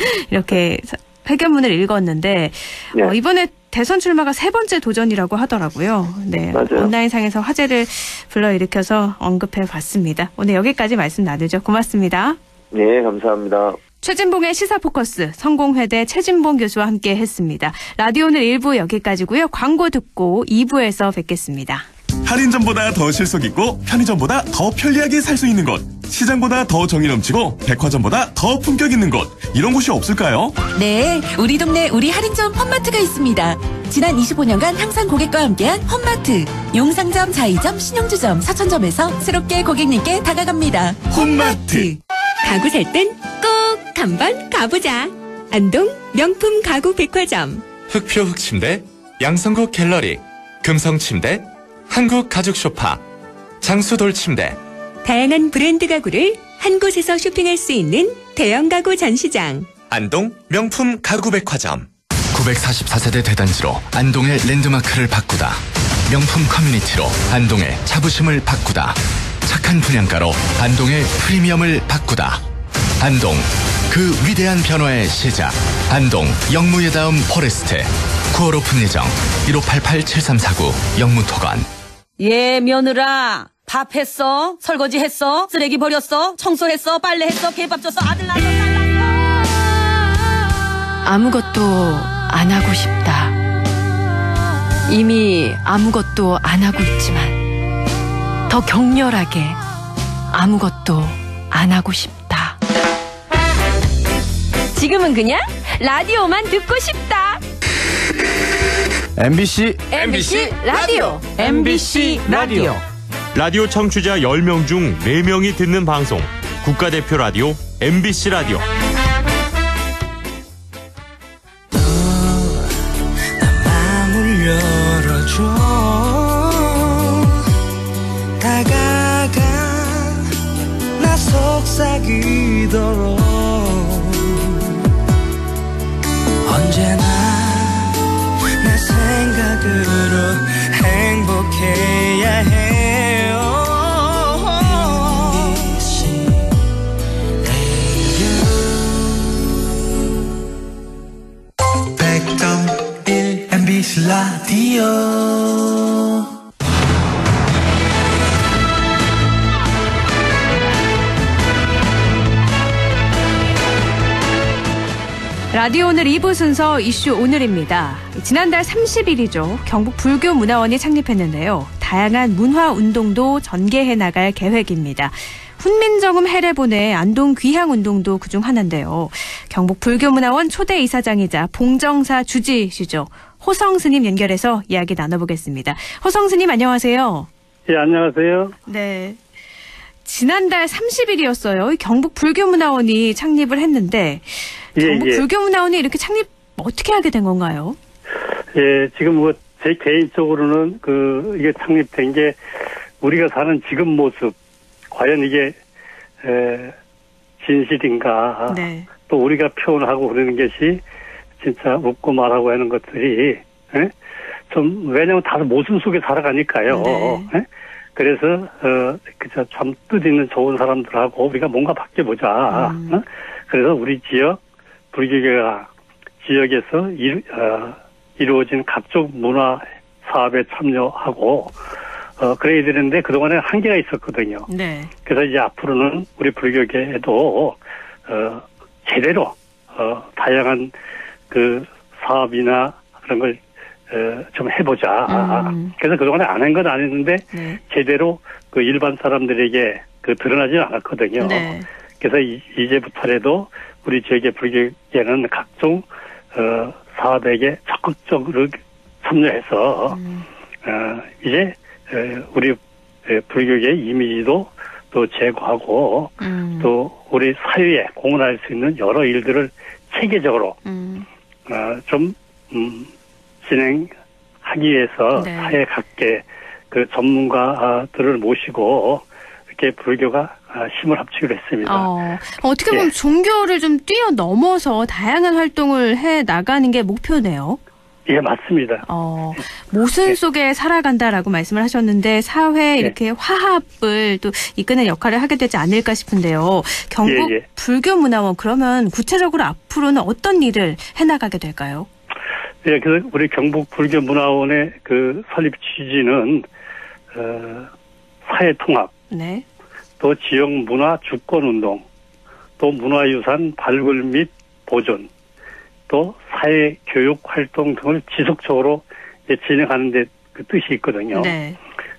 이렇게 회견문을 읽었는데 네. 어, 이번에 대선 출마가 세 번째 도전이라고 하더라고요. 네, 맞아요. 온라인상에서 화제를 불러일으켜서 언급해 봤습니다. 오늘 여기까지 말씀 나누죠. 고맙습니다. 네, 감사합니다. 최진봉의 시사포커스 성공회대 최진봉 교수와 함께 했습니다. 라디오는 일 부 여기까지고요. 광고 듣고 이 부에서 뵙겠습니다. 할인점보다 더 실속 있고 편의점보다 더 편리하게 살 수 있는 곳. 시장보다 더 정이 넘치고 백화점보다 더 품격 있는 곳. 이런 곳이 없을까요? 네, 우리 동네 우리 할인점 험마트가 있습니다. 지난 이십오 년간 항상 고객과 함께한 험마트. 용상점, 자이점, 신용주점, 사천점에서 새롭게 고객님께 다가갑니다. 홈마트. 가구 살 땐 꼭 한번 가보자. 안동 명품 가구 백화점. 흑표 흑침대, 양성국 갤러리, 금성침대, 한국 가죽 소파, 장수돌 침대. 다양한 브랜드 가구를 한 곳에서 쇼핑할 수 있는 대형 가구 전시장. 안동 명품 가구 백화점. 구백사십사 세대 대단지로 안동의 랜드마크를 바꾸다. 명품 커뮤니티로 안동의 자부심을 바꾸다. 착한 분양가로 안동의 프리미엄을 바꾸다. 안동, 그 위대한 변화의 시작. 안동 영무예다음 포레스트. 구월 오픈 예정. 일오팔팔 칠삼사구 영무토건. 예, 며느라. 밥 했어? 설거지 했어? 쓰레기 버렸어? 청소했어? 빨래했어? 개밥 줬어? 아들 낳았어? 딸 낳았어? 아무것도 안 하고 싶다. 이미 아무것도 안 하고 있지만 더 격렬하게 아무것도 안 하고 싶다. 지금은 그냥 라디오만 듣고 싶다. 엠비씨 엠비씨 라디오. 엠비씨 라디오. 라디오 청취자 열 명 중 네 명이 듣는 방송. 국가대표 라디오 엠비씨 라디오. 마음을 열어줘. 다가가 나 속삭이도록. 언제나 내 생각으로 행복해야 해요. 백 점 일 엠비씨 라디오. 라디오 오늘 이 부 순서 이슈 오늘입니다. 지난달 삼십 일이죠. 경북 불교문화원이 창립했는데요. 다양한 문화운동도 전개해 나갈 계획입니다. 훈민정음 해례본의 안동 귀향운동도 그중 하나인데요. 경북 불교문화원 초대 이사장이자 봉정사 주지시죠. 호성 스님 연결해서 이야기 나눠보겠습니다. 호성 스님 안녕하세요. 예, 안녕하세요. 네. 지난달 삼십 일이었어요. 경북 불교문화원이 창립을 했는데 경북 예, 예. 불교문화원이 이렇게 창립 어떻게 하게 된 건가요? 예, 지금 뭐 제 개인적으로는 그 이게 창립된 게 우리가 사는 지금 모습 과연 이게 에, 진실인가? 네. 또 우리가 표현하고 그러는 것이 진짜 웃고 말하고 하는 것들이 에? 좀 왜냐면 다들 모순 속에 살아가니까요. 네. 에? 그래서 어, 그저 참 뜻 있는 좋은 사람들하고 우리가 뭔가 바뀌어보자. 음. 어? 그래서 우리 지역 불교계가 지역에서 일, 어, 이루어진 각종 문화 사업에 참여하고 어, 그래야 되는데 그동안에 한계가 있었거든요. 네. 그래서 이제 앞으로는 우리 불교계에도 어, 제대로 어, 다양한 그 사업이나 그런 걸 어, 좀 해보자. 음. 그래서 그동안에 안 한 건 아니었는데 네. 제대로 그 일반 사람들에게 그 드러나지 않았거든요. 네. 그래서 이, 이제부터라도 우리 지역의 불교계는 각종 어, 사업에게 적극적으로 참여해서 음. 어, 이제 어, 우리 불교계의 이미지도 또 제고하고 음. 또 우리 사회에 공헌할 수 있는 여러 일들을 체계적으로 음. 어, 좀 음, 진행하기 위해서 네. 사회 각계 그 전문가들을 모시고 이렇게 불교가 힘을 합치기로 했습니다. 어, 어떻게 보면 예. 종교를 좀 뛰어넘어서 다양한 활동을 해 나가는 게 목표네요. 예, 맞습니다. 어, 모순 속에 살아간다라고 말씀을 하셨는데 사회 이렇게 화합을 또 이끄는 역할을 하게 되지 않을까 싶은데요. 경북 예, 예. 불교문화원 그러면 구체적으로 앞으로는 어떤 일을 해나가게 될까요? 예, 그래서 우리 경북 불교문화원의 그 설립 취지는 어, 사회 통합, 네. 또 지역 문화 주권 운동, 또 문화유산 발굴 및 보존, 또 사회 교육 활동 등을 지속적으로 진행하는 데 그 뜻이 있거든요. 네.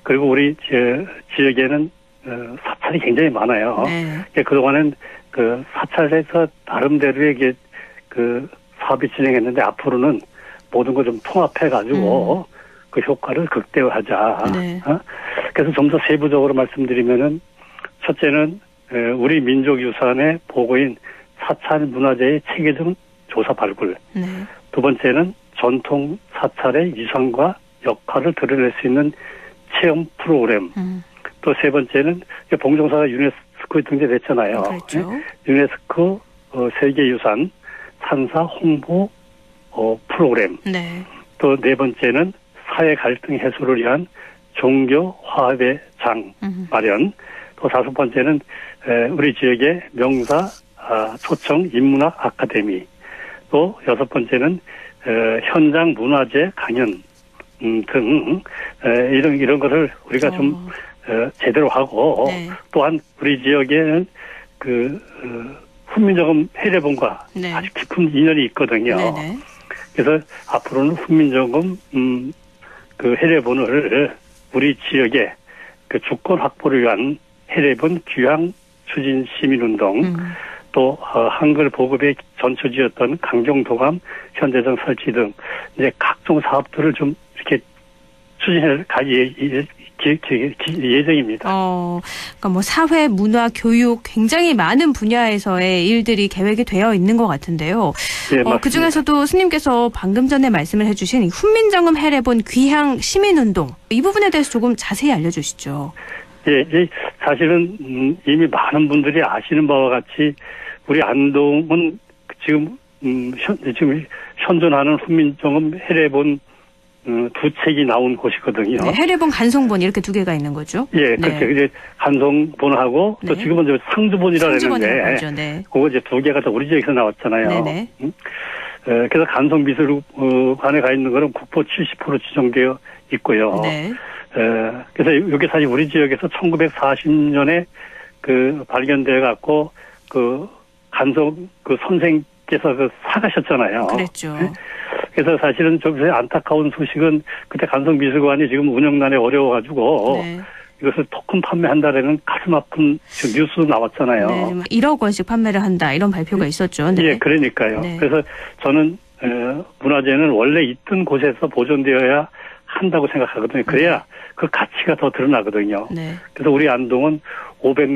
그리고 우리 지, 지역에는 어, 사찰이 굉장히 많아요. 네. 그동안은 그 사찰에서 나름대로의 게, 그 사업이 진행했는데 앞으로는 모든 걸 좀 통합해가지고 음. 그 효과를 극대화하자. 네. 어? 그래서 좀 더 세부적으로 말씀드리면은 첫째는 우리 민족유산의 보고인 사찰 문화재의 체계적 조사 발굴. 네. 두 번째는 전통 사찰의 유산과 역할을 드러낼 수 있는 체험 프로그램. 음. 또 세 번째는 봉정사가 유네스코에 등재됐잖아요. 그렇죠. 네? 유네스코 어, 세계유산 산사 홍보 어, 프로그램. 네. 또 네 번째는 사회 갈등 해소를 위한 종교 화합의 장 음. 마련. 또 다섯 번째는 에, 우리 지역의 명사 아, 초청 인문학 아카데미. 또 여섯 번째는 에, 현장 문화재 강연 음, 등 에, 이런 이런 것을 우리가 어. 좀 에, 제대로 하고 네. 또한 우리 지역에는 그 어, 훈민정음 해례본과 네. 아주 깊은 인연이 있거든요. 네네. 그래서 앞으로는 훈민정음 음, 그 해례본을 우리 지역에 그 주권 확보를 위한 해례본 귀향 추진 시민운동 음. 또 어, 한글 보급의 전초지였던 강경도감 현대전 설치 등 이제 각종 사업들을 좀 이렇게 추진해 갈 예, 예, 예정입니다. 어, 그러니까 뭐 사회, 문화, 교육 굉장히 많은 분야에서의 일들이 계획이 되어 있는 것 같은데요. 네, 어, 그 중에서도 스님께서 방금 전에 말씀을 해주신 이 훈민정음 해례본 귀향 시민운동 이 부분에 대해서 조금 자세히 알려주시죠. 예, 예, 사실은 음, 이미 많은 분들이 아시는 바와 같이 우리 안동은 지금 음, 현, 지금 현존하는 훈민정음 해례본 음, 두 책이 나온 곳이거든요. 네, 해례본, 간송본 이렇게 두 개가 있는 거죠. 예, 그렇죠. 네. 이제 간송본하고 또 네. 지금은 이제 상주본이라 그러는데, 거죠, 네. 그거 이제 두 개가 다 우리 지역에서 나왔잖아요. 네네. 음? 에, 그래서 간송미술관에 가 있는 거는 국보 칠십 퍼센트 지정되어 있고요. 네. 에, 그래서 여기 사실 우리 지역에서 천구백사십 년에 그 발견돼 갖고 그 간송 그 선생께서 그 사가셨잖아요. 그랬죠. 네? 그래서 사실은 좀 안타까운 소식은 그때 간송미술관이 지금 운영난에 어려워가지고 네. 이것을 토큰 판매한다라는 가슴 아픈 뉴스 나왔잖아요. 네, 일억 원씩 판매를 한다 이런 발표가 있었죠. 네. 예, 그러니까요. 네. 그래서 저는 어, 문화재는 원래 있던 곳에서 보존되어야 한다고 생각하거든요. 그래야 네. 그 가치가 더 드러나거든요. 네. 그래서 우리 안동은 오백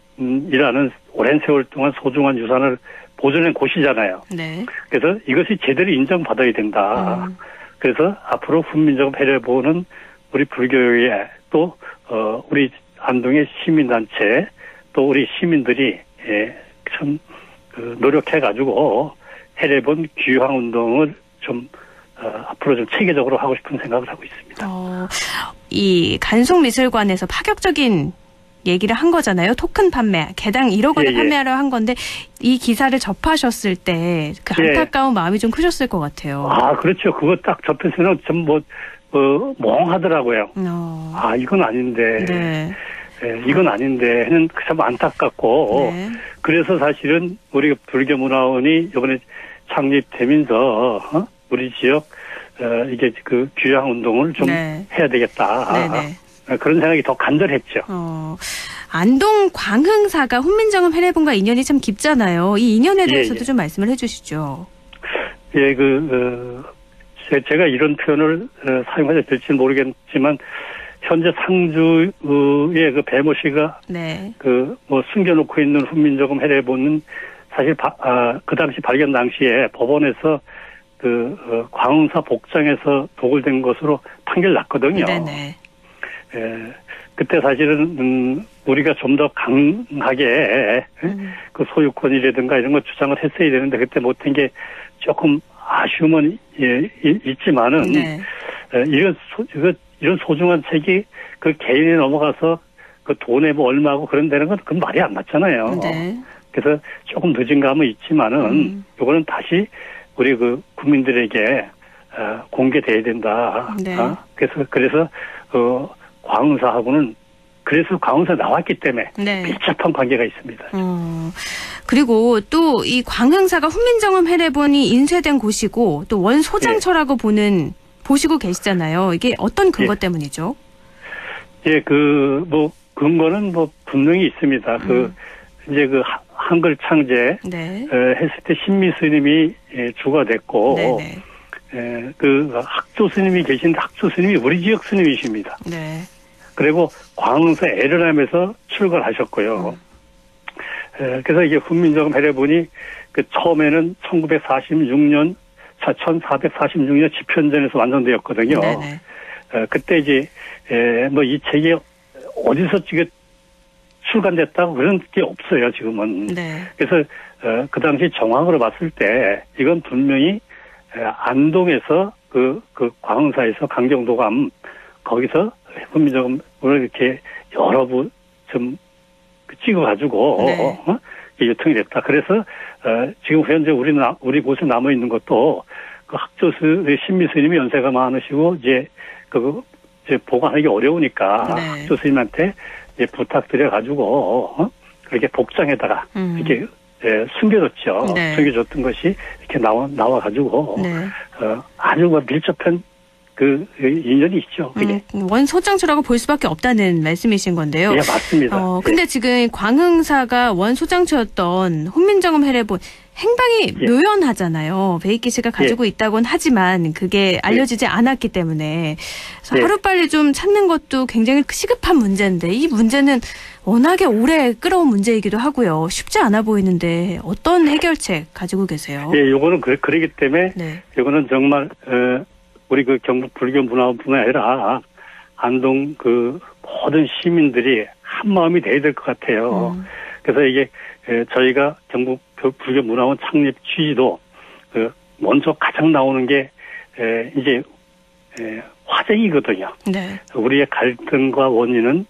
년이라는 오랜 세월 동안 소중한 유산을 보존한 곳이잖아요. 네. 그래서 이것이 제대로 인정받아야 된다. 음. 그래서 앞으로 훈민정음 해례본은 우리 불교의 또 어, 우리 안동의 시민단체 또 우리 시민들이 예, 참 그 노력해가지고 해례본 귀향운동을 좀 어, 앞으로 좀 체계적으로 하고 싶은 생각을 하고 있습니다. 어, 이 간송미술관에서 파격적인 얘기를 한 거잖아요. 토큰 판매, 개당 일억 원에 예, 예. 판매하려 한 건데 이 기사를 접하셨을 때 그 안타까운 예. 마음이 좀 크셨을 것 같아요. 아, 그렇죠. 그거 딱 접해서는 좀 뭐 어, 멍하더라고요. 어. 아, 이건 아닌데. 네. 예, 이건 아닌데. 참 안타깝고. 네. 그래서 사실은 우리 불교문화원이 이번에 창립되면서 어? 우리 지역 어, 이게 그 귀향 운동을 좀 네. 해야 되겠다. 네네. 그런 생각이 더 간절했죠. 어, 안동 광흥사가 훈민정음 해례본과 인연이 참 깊잖아요. 이 인연에 대해서도 예, 예. 좀 말씀을 해주시죠. 예, 그 어, 제가 이런 표현을 어, 사용하셔도 될지는 모르겠지만 현재 상주의 그 배모 씨가 네. 그 뭐 숨겨놓고 있는 훈민정음 해례본은 사실 바, 아, 그 당시 발견 당시에 법원에서 그 어, 광흥사 복장에서 도굴된 것으로 판결 났거든요. 네네. 예, 그때 사실은 음, 우리가 좀 더 강하게 음. 그 소유권이라든가 이런 거 주장을 했어야 되는데 그때 못한 게 조금 아쉬움은 예, 있지만은 네. 예, 이런 소, 이런 소중한 책이 그 개인에 넘어가서 그 돈에 뭐 얼마고 그런 데는 건 그건 말이 안 맞잖아요. 네. 그래서 조금 늦은 감은 있지만은 음. 이거는 다시 우리 그 국민들에게 어, 공개돼야 된다. 네. 어? 그래서 그래서 어. 광흥사하고는 그래서 광흥사 나왔기 때문에 네. 밀접한 관계가 있습니다. 어, 그리고 또 이 광흥사가 훈민정음 해례본이 인쇄된 곳이고 또 원소장처라고 예. 보는 보시고 계시잖아요. 이게 어떤 근거 예. 때문이죠? 예, 그, 뭐, 근거는 뭐 분명히 있습니다. 음. 그, 이제 그 한글 창제 네. 에, 했을 때 신미 스님이 예, 주가 됐고, 에, 그 학조 스님이 계신데 학조 스님이 우리 지역 스님이십니다. 네. 그리고 광흥사 에르람에서 출가하셨고요. 음. 에, 그래서 이게 훈민정음 해례본이 그 처음에는 천구백사십육 년, 천사백사십육 년 집현전에서 완성되었거든요. 네네. 에, 그때 이제 뭐 이 책이 어디서 지금 출간됐다고 그런 게 없어요, 지금은. 네. 그래서, 어, 그 당시 정황으로 봤을 때, 이건 분명히, 에, 안동에서 그, 그 광흥사에서 강정도감, 거기서 훈민정음을 이렇게 여러 부 좀 찍어가지고, 네. 어? 유통이 됐다. 그래서, 어, 지금 현재 우리, 나, 우리 곳에 남아있는 것도, 그 학조스, 신미 스님이 연세가 많으시고, 이제, 그, 이제 보관하기 어려우니까, 네. 학조 스님한테 예, 부탁드려가지고, 어? 그렇게 복장에다가, 음. 이렇게, 예, 숨겨뒀죠. 네. 숨겨줬던 것이 이렇게 나와, 나와가지고, 네. 어, 아주 밀접한 그 인연이 있죠. 그게. 음, 원소장처라고 볼 수밖에 없다는 말씀이신 건데요. 예, 맞습니다. 어, 근데 예. 지금 광흥사가 원소장처였던 훈민정음 해례본 행방이 예. 묘연하잖아요. 베이키 씨가 가지고 예. 있다곤 하지만 그게 알려지지 예. 않았기 때문에 예. 하루빨리 좀 찾는 것도 굉장히 시급한 문제인데 이 문제는 워낙에 오래 끌어온 문제이기도 하고요. 쉽지 않아 보이는데 어떤 해결책 가지고 계세요? 예, 요거는 그, 그러기 때문에 네. 요거는 정말 어, 우리 그 경북 불교 문화뿐만 아니라 안동 그 모든 시민들이 한 마음이 돼야 될 것 같아요. 음. 그래서 이게 에, 저희가 경북 불교 문화원 창립 취지도 그 먼저 가장 나오는 게 에, 이제 에, 화쟁이거든요. 네. 우리의 갈등과 원인은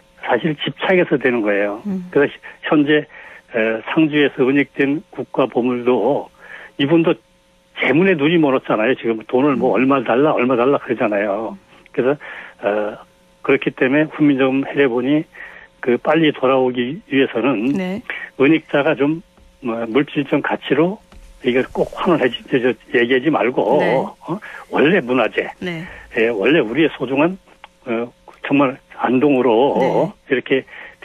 사실 집착에서 되는 거예요. 음. 그래서 현재 에, 상주에서 은닉된 국가 보물도 이분도 재물에 눈이 멀었잖아요. 지금 돈을 뭐 얼마 달라 얼마 달라 그러잖아요. 그래서 어, 그렇기 때문에 훈민정음 해례본이 그 빨리 돌아오기 위해서는 네. 은닉자가 좀 뭐 물질적 가치로 이걸 꼭 환원하지 얘기하지 말고 네. 어? 원래 문화재, 네. 예, 원래 우리의 소중한 어, 정말 안동으로 네. 이렇게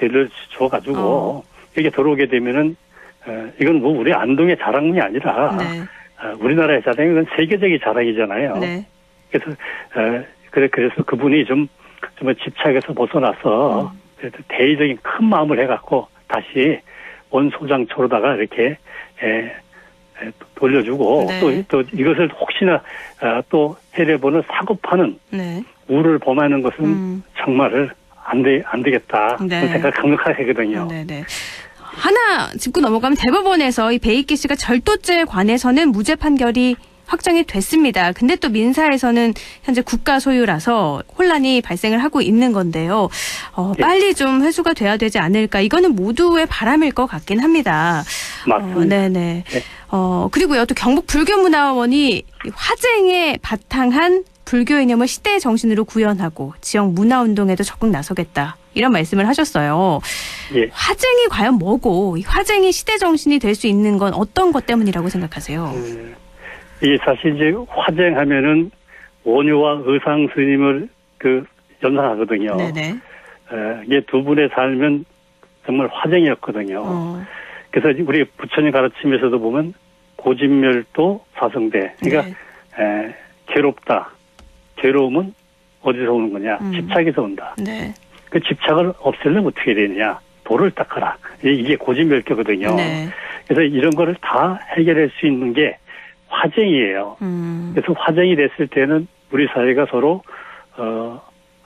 들려줘가지고 어. 이게 들어오게 되면은 어, 이건 뭐 우리 안동의 자랑이 아니라 네. 어, 우리나라의 자랑이 건 세계적인 자랑이잖아요. 네. 그래서 어, 그래 그래서 그분이 좀 좀 집착에서 벗어나서 음. 대의적인 큰 마음을 해갖고 다시 원소장처로다가 이렇게 에, 에, 돌려주고 네. 또, 또 이것을 혹시나 아, 또 해례본을 사고 파는 네. 우를 범하는 것은 음. 정말 안, 되, 안 되겠다. 네. 그런 생각을 강력하게 하거든요. 네네. 하나 짚고 넘어가면 대법원에서 이 베이키 씨가 절도죄에 관해서는 무죄 판결이 확정이 됐습니다. 근데 또 민사에서는 현재 국가 소유라서 혼란이 발생을 하고 있는 건데요. 어, 네. 빨리 좀 회수가 돼야 되지 않을까. 이거는 모두의 바람일 것 같긴 합니다. 맞습니다. 어, 네네. 네. 어, 그리고요. 또 경북 불교문화원이 화쟁에 바탕한 불교 이념을 시대의 정신으로 구현하고 지역 문화운동에도 적극 나서겠다. 이런 말씀을 하셨어요. 예. 화쟁이 과연 뭐고 이 화쟁이 시대 정신이 될 수 있는 건 어떤 것 때문이라고 생각하세요? 음. 이 사실 이제 화쟁하면은 원효와 의상 스님을 그 연상하거든요. 네네. 에, 이게 두 분의 삶은 정말 화쟁이었거든요. 어. 그래서 우리 부처님 가르침에서도 보면 고진멸도 사성대. 그러니까 네. 에, 괴롭다. 괴로움은 어디서 오는 거냐? 음. 집착에서 온다. 네. 그 집착을 없애려면 어떻게 되느냐? 도를 닦아라. 이게 고진멸교거든요. 네. 그래서 이런 거를 다 해결할 수 있는 게 화쟁이에요. 음. 그래서 화쟁이 됐을 때는 우리 사회가 서로 어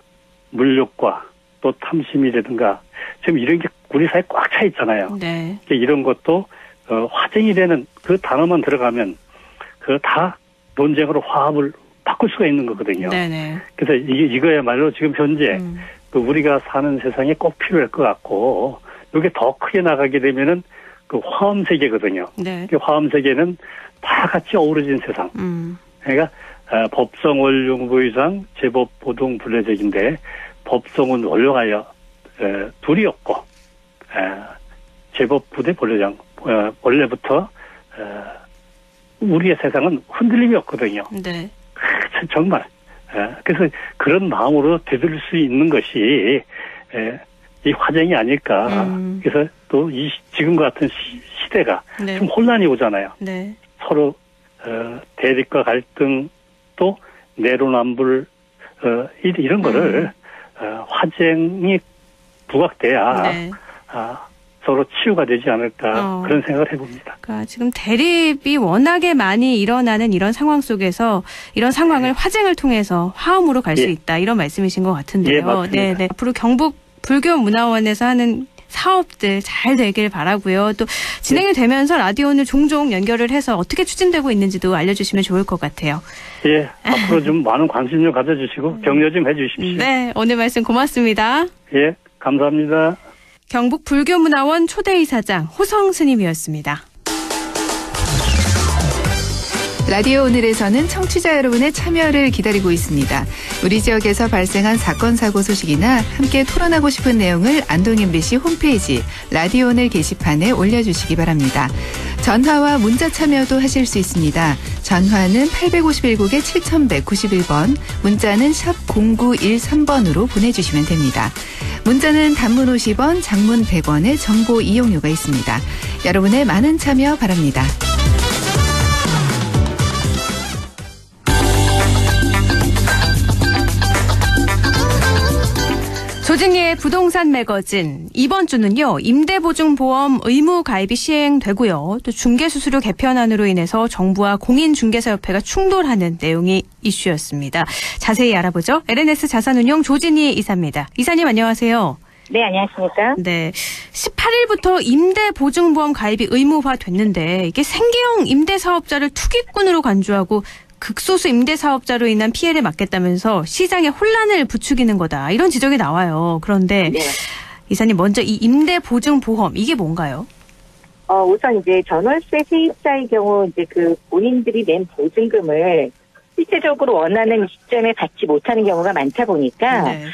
물욕과 또 탐심이라든가 지금 이런 게 우리 사회에 꽉 차 있잖아요. 네. 이런 것도 어 화쟁이 되는 그 단어만 들어가면 그 다 논쟁으로 화합을 바꿀 수가 있는 거거든요. 네네. 그래서 이게 이거야말로 지금 현재 음. 그 우리가 사는 세상에 꼭 필요할 것 같고 이게 더 크게 나가게 되면은 그 화엄 세계거든요. 네. 그 화엄 세계는 다 같이 어우러진 세상. 음. 그러니까 어, 법성 원룡부의상 제법 보동 분례적인데 법성은 원룡하여 에, 둘이 없고 에, 제법 부대 본래장 어, 원래부터 에, 우리의 세상은 흔들림이 없거든요. 네. 정말 예, 그래서 그런 마음으로 되돌릴 수 있는 것이 예, 이 화쟁이 아닐까. 음. 그래서 또 이 지금 같은 시, 시대가 네. 좀 혼란이 오잖아요. 네. 서로 어, 대립과 갈등 또 내로남불 어, 이, 이런 거를 음. 어, 화쟁이 부각돼야 네. 아, 서로 치유가 되지 않을까 어. 그런 생각을 해봅니다. 그러니까 지금 대립이 워낙에 많이 일어나는 이런 상황 속에서 이런 상황을 화쟁을 통해서 화음으로 갈 수 예. 있다 이런 말씀이신 것 같은데요. 예, 맞습니다. 네, 네. 앞으로 경북 불교문화원에서 하는 사업들 잘 되길 바라고요. 또 진행이 되면서 라디오는 종종 연결을 해서 어떻게 추진되고 있는지도 알려주시면 좋을 것 같아요. 예, 앞으로 좀 많은 관심 좀 가져주시고 격려 좀 해주십시오. 네, 오늘 말씀 고맙습니다. 예, 감사합니다. 경북 불교문화원 초대이사장 호성 스님이었습니다. 라디오 오늘에서는 청취자 여러분의 참여를 기다리고 있습니다. 우리 지역에서 발생한 사건 사고 소식이나 함께 토론하고 싶은 내용을 안동 엠비씨 홈페이지 라디오 오늘 게시판에 올려주시기 바랍니다. 전화와 문자 참여도 하실 수 있습니다. 전화는 팔백오십일 국에 칠천백구십일 번, 문자는 샵 공구일삼 번으로 보내주시면 됩니다. 문자는 단문 오십 원, 장문 백 원의 정보 이용료가 있습니다. 여러분의 많은 참여 바랍니다. 조진희의 부동산 매거진 이번 주는요. 임대보증보험 의무 가입이 시행되고요. 또 중개수수료 개편안으로 인해서 정부와 공인중개사협회가 충돌하는 내용이 이슈였습니다. 자세히 알아보죠. 엘엔에스 자산운용 조진희 이사입니다. 이사님 안녕하세요. 네, 안녕하십니까. 네, 십팔 일부터 임대보증보험 가입이 의무화됐는데 이게 생계형 임대사업자를 투기꾼으로 간주하고 극소수 임대사업자로 인한 피해를 막겠다면서 시장에 혼란을 부추기는 거다. 이런 지적이 나와요. 그런데 네. 이사님 먼저 이 임대보증보험 이게 뭔가요? 어, 우선 이제 전월세 세입자의 경우 이제 그 본인들이 낸 보증금을 실제적으로 원하는 시점에 받지 못하는 경우가 많다 보니까 네.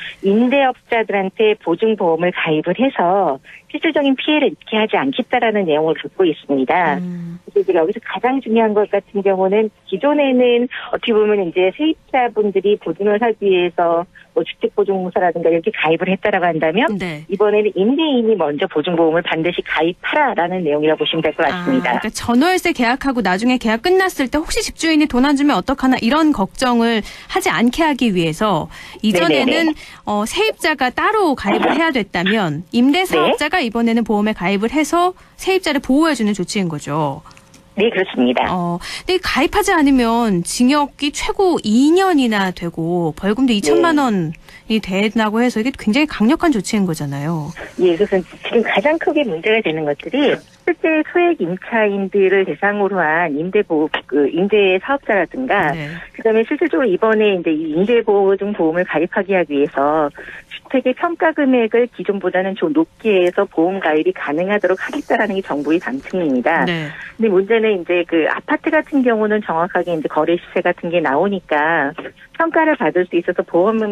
임대업자들한테 보증보험을 가입을 해서 실질적인 피해를 입게 하지 않겠다라는 내용을 갖고 있습니다. 음. 그래서 제가 여기서 가장 중요한 것 같은 경우는 기존에는 어떻게 보면 이제 세입자분들이 보증을 하기 위해서 뭐 주택보증공사라든가 이렇게 가입을 했다라고 한다면 네. 이번에는 임대인이 먼저 보증보험을 반드시 가입하라라는 내용이라고 보시면 될 것 같습니다. 아, 그러니까 전월세 계약하고 나중에 계약 끝났을 때 혹시 집주인이 돈 안 주면 어떡하나 이런 걱정을 하지 않게 하기 위해서 이전에는 어, 세입자가 따로 가입을 해야 됐다면 임대사업자가 네. 이번에는 보험에 가입을 해서 세입자를 보호해주는 조치인 거죠. 네, 그렇습니다. 어, 근데 가입하지 않으면 징역이 최고 이 년이나 되고 벌금도 이천만 네. 원이 된다고 해서 이게 굉장히 강력한 조치인 거잖아요. 예, 그래서 지금 가장 크게 문제가 되는 것들이 실제 소액 임차인들을 대상으로 한 임대보, 그, 임대 사업자라든가, 네. 그 다음에 실질적으로 이번에 이제 이 임대보증 보험을 가입하기 하기 위해서 주택의 평가 금액을 기존보다는 좀 높게 해서 보험 가입이 가능하도록 하겠다라는 게 정부의 방침입니다. 네. 근데 문제는 이제 그 아파트 같은 경우는 정확하게 이제 거래 시세 같은 게 나오니까 평가를 받을 수 있어서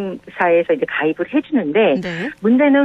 보험사에서 이제 가입을 해주는데 네. 문제는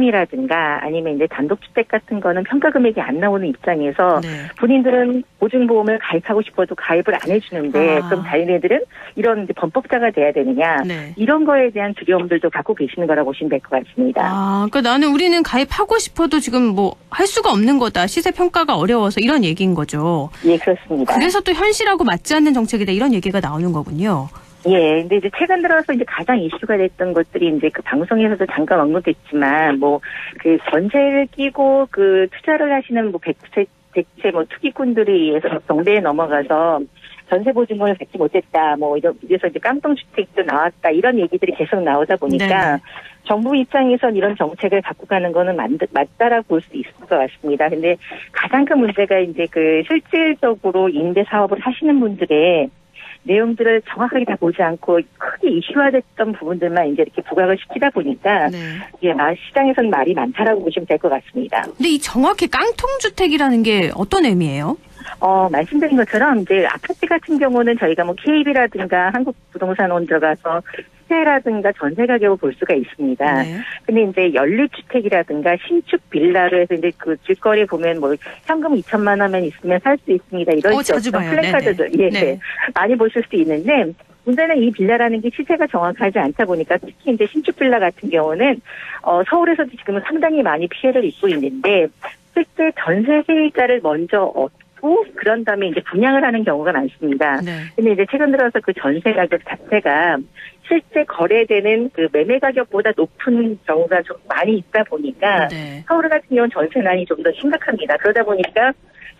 원룸이라든가 아니면 이제 단독주택 같은 거는 평가 금액이 안 나오는 입장에서 네. 본인들은 보증보험을 가입하고 싶어도 가입을 안 해주는데 아. 그럼 자기네들은 이런 이제 범법자가 돼야 되느냐 네. 이런 거에 대한 두려움들도 갖고 계시는 거라고 보시면 될 것 같습니다. 아, 그러니까 나는 우리는 가입하고 싶어도 지금 뭐 할 수가 없는 거다. 시세 평가가 어려워서 이런 얘기인 거죠. 예, 그렇습니다. 그래서 또 현실하고 맞지 않는 정책이다 이런 얘기가 나오는 거군요. 예, 근데 이제 최근 들어서 이제 가장 이슈가 됐던 것들이 이제 그 방송에서도 잠깐 언급됐지만 뭐 그 전세를 끼고 그 투자를 하시는 뭐 백세, 백세 뭐 투기꾼들에 의해서 경매에 넘어가서 전세 보증금을 받지 못했다. 뭐 이런 그래서 이제 깡통 주택도 나왔다. 이런 얘기들이 계속 나오다 보니까 네네. 정부 입장에선 이런 정책을 갖고 가는 거는 맞, 맞다라고 볼 수 있을 것 같습니다. 근데 가장 큰 문제가 이제 그 실질적으로 임대 사업을 하시는 분들의 내용들을 정확하게 다 보지 않고 크게 이슈화됐던 부분들만 이제 이렇게 부각을 시키다 보니까 네. 예, 시장에서는 말이 많다라고 보시면 될 것 같습니다. 근데 이 정확히 깡통주택이라는 게 어떤 의미예요? 어, 말씀드린 것처럼 이제 아파트 같은 경우는 저희가 뭐 케이비라든가 한국부동산원 들어가서 시세라든가 전세 가격을 볼 수가 있습니다. 네. 근데 이제 연립주택이라든가 신축 빌라로 해서 이제 그 길거리에 보면 뭐 현금 이천만 원만 있으면 살 수 있습니다. 이런 어, 자주 봐요. 플래카드들 예, 네. 많이 보실 수 있는데 문제는 이 빌라라는 게 시세가 정확하지 않다 보니까 특히 이제 신축 빌라 같은 경우는 어, 서울에서도 지금은 상당히 많이 피해를 입고 있는데 실제 전세 세입자를 먼저 얻고 그런 다음에 이제 분양을 하는 경우가 많습니다. 네. 근데 이제 최근 들어서 그 전세 가격 자체가 실제 거래되는 그 매매 가격보다 높은 경우가 좀 많이 있다 보니까 네. 서울 같은 경우는 전세난이 좀 더 심각합니다. 그러다 보니까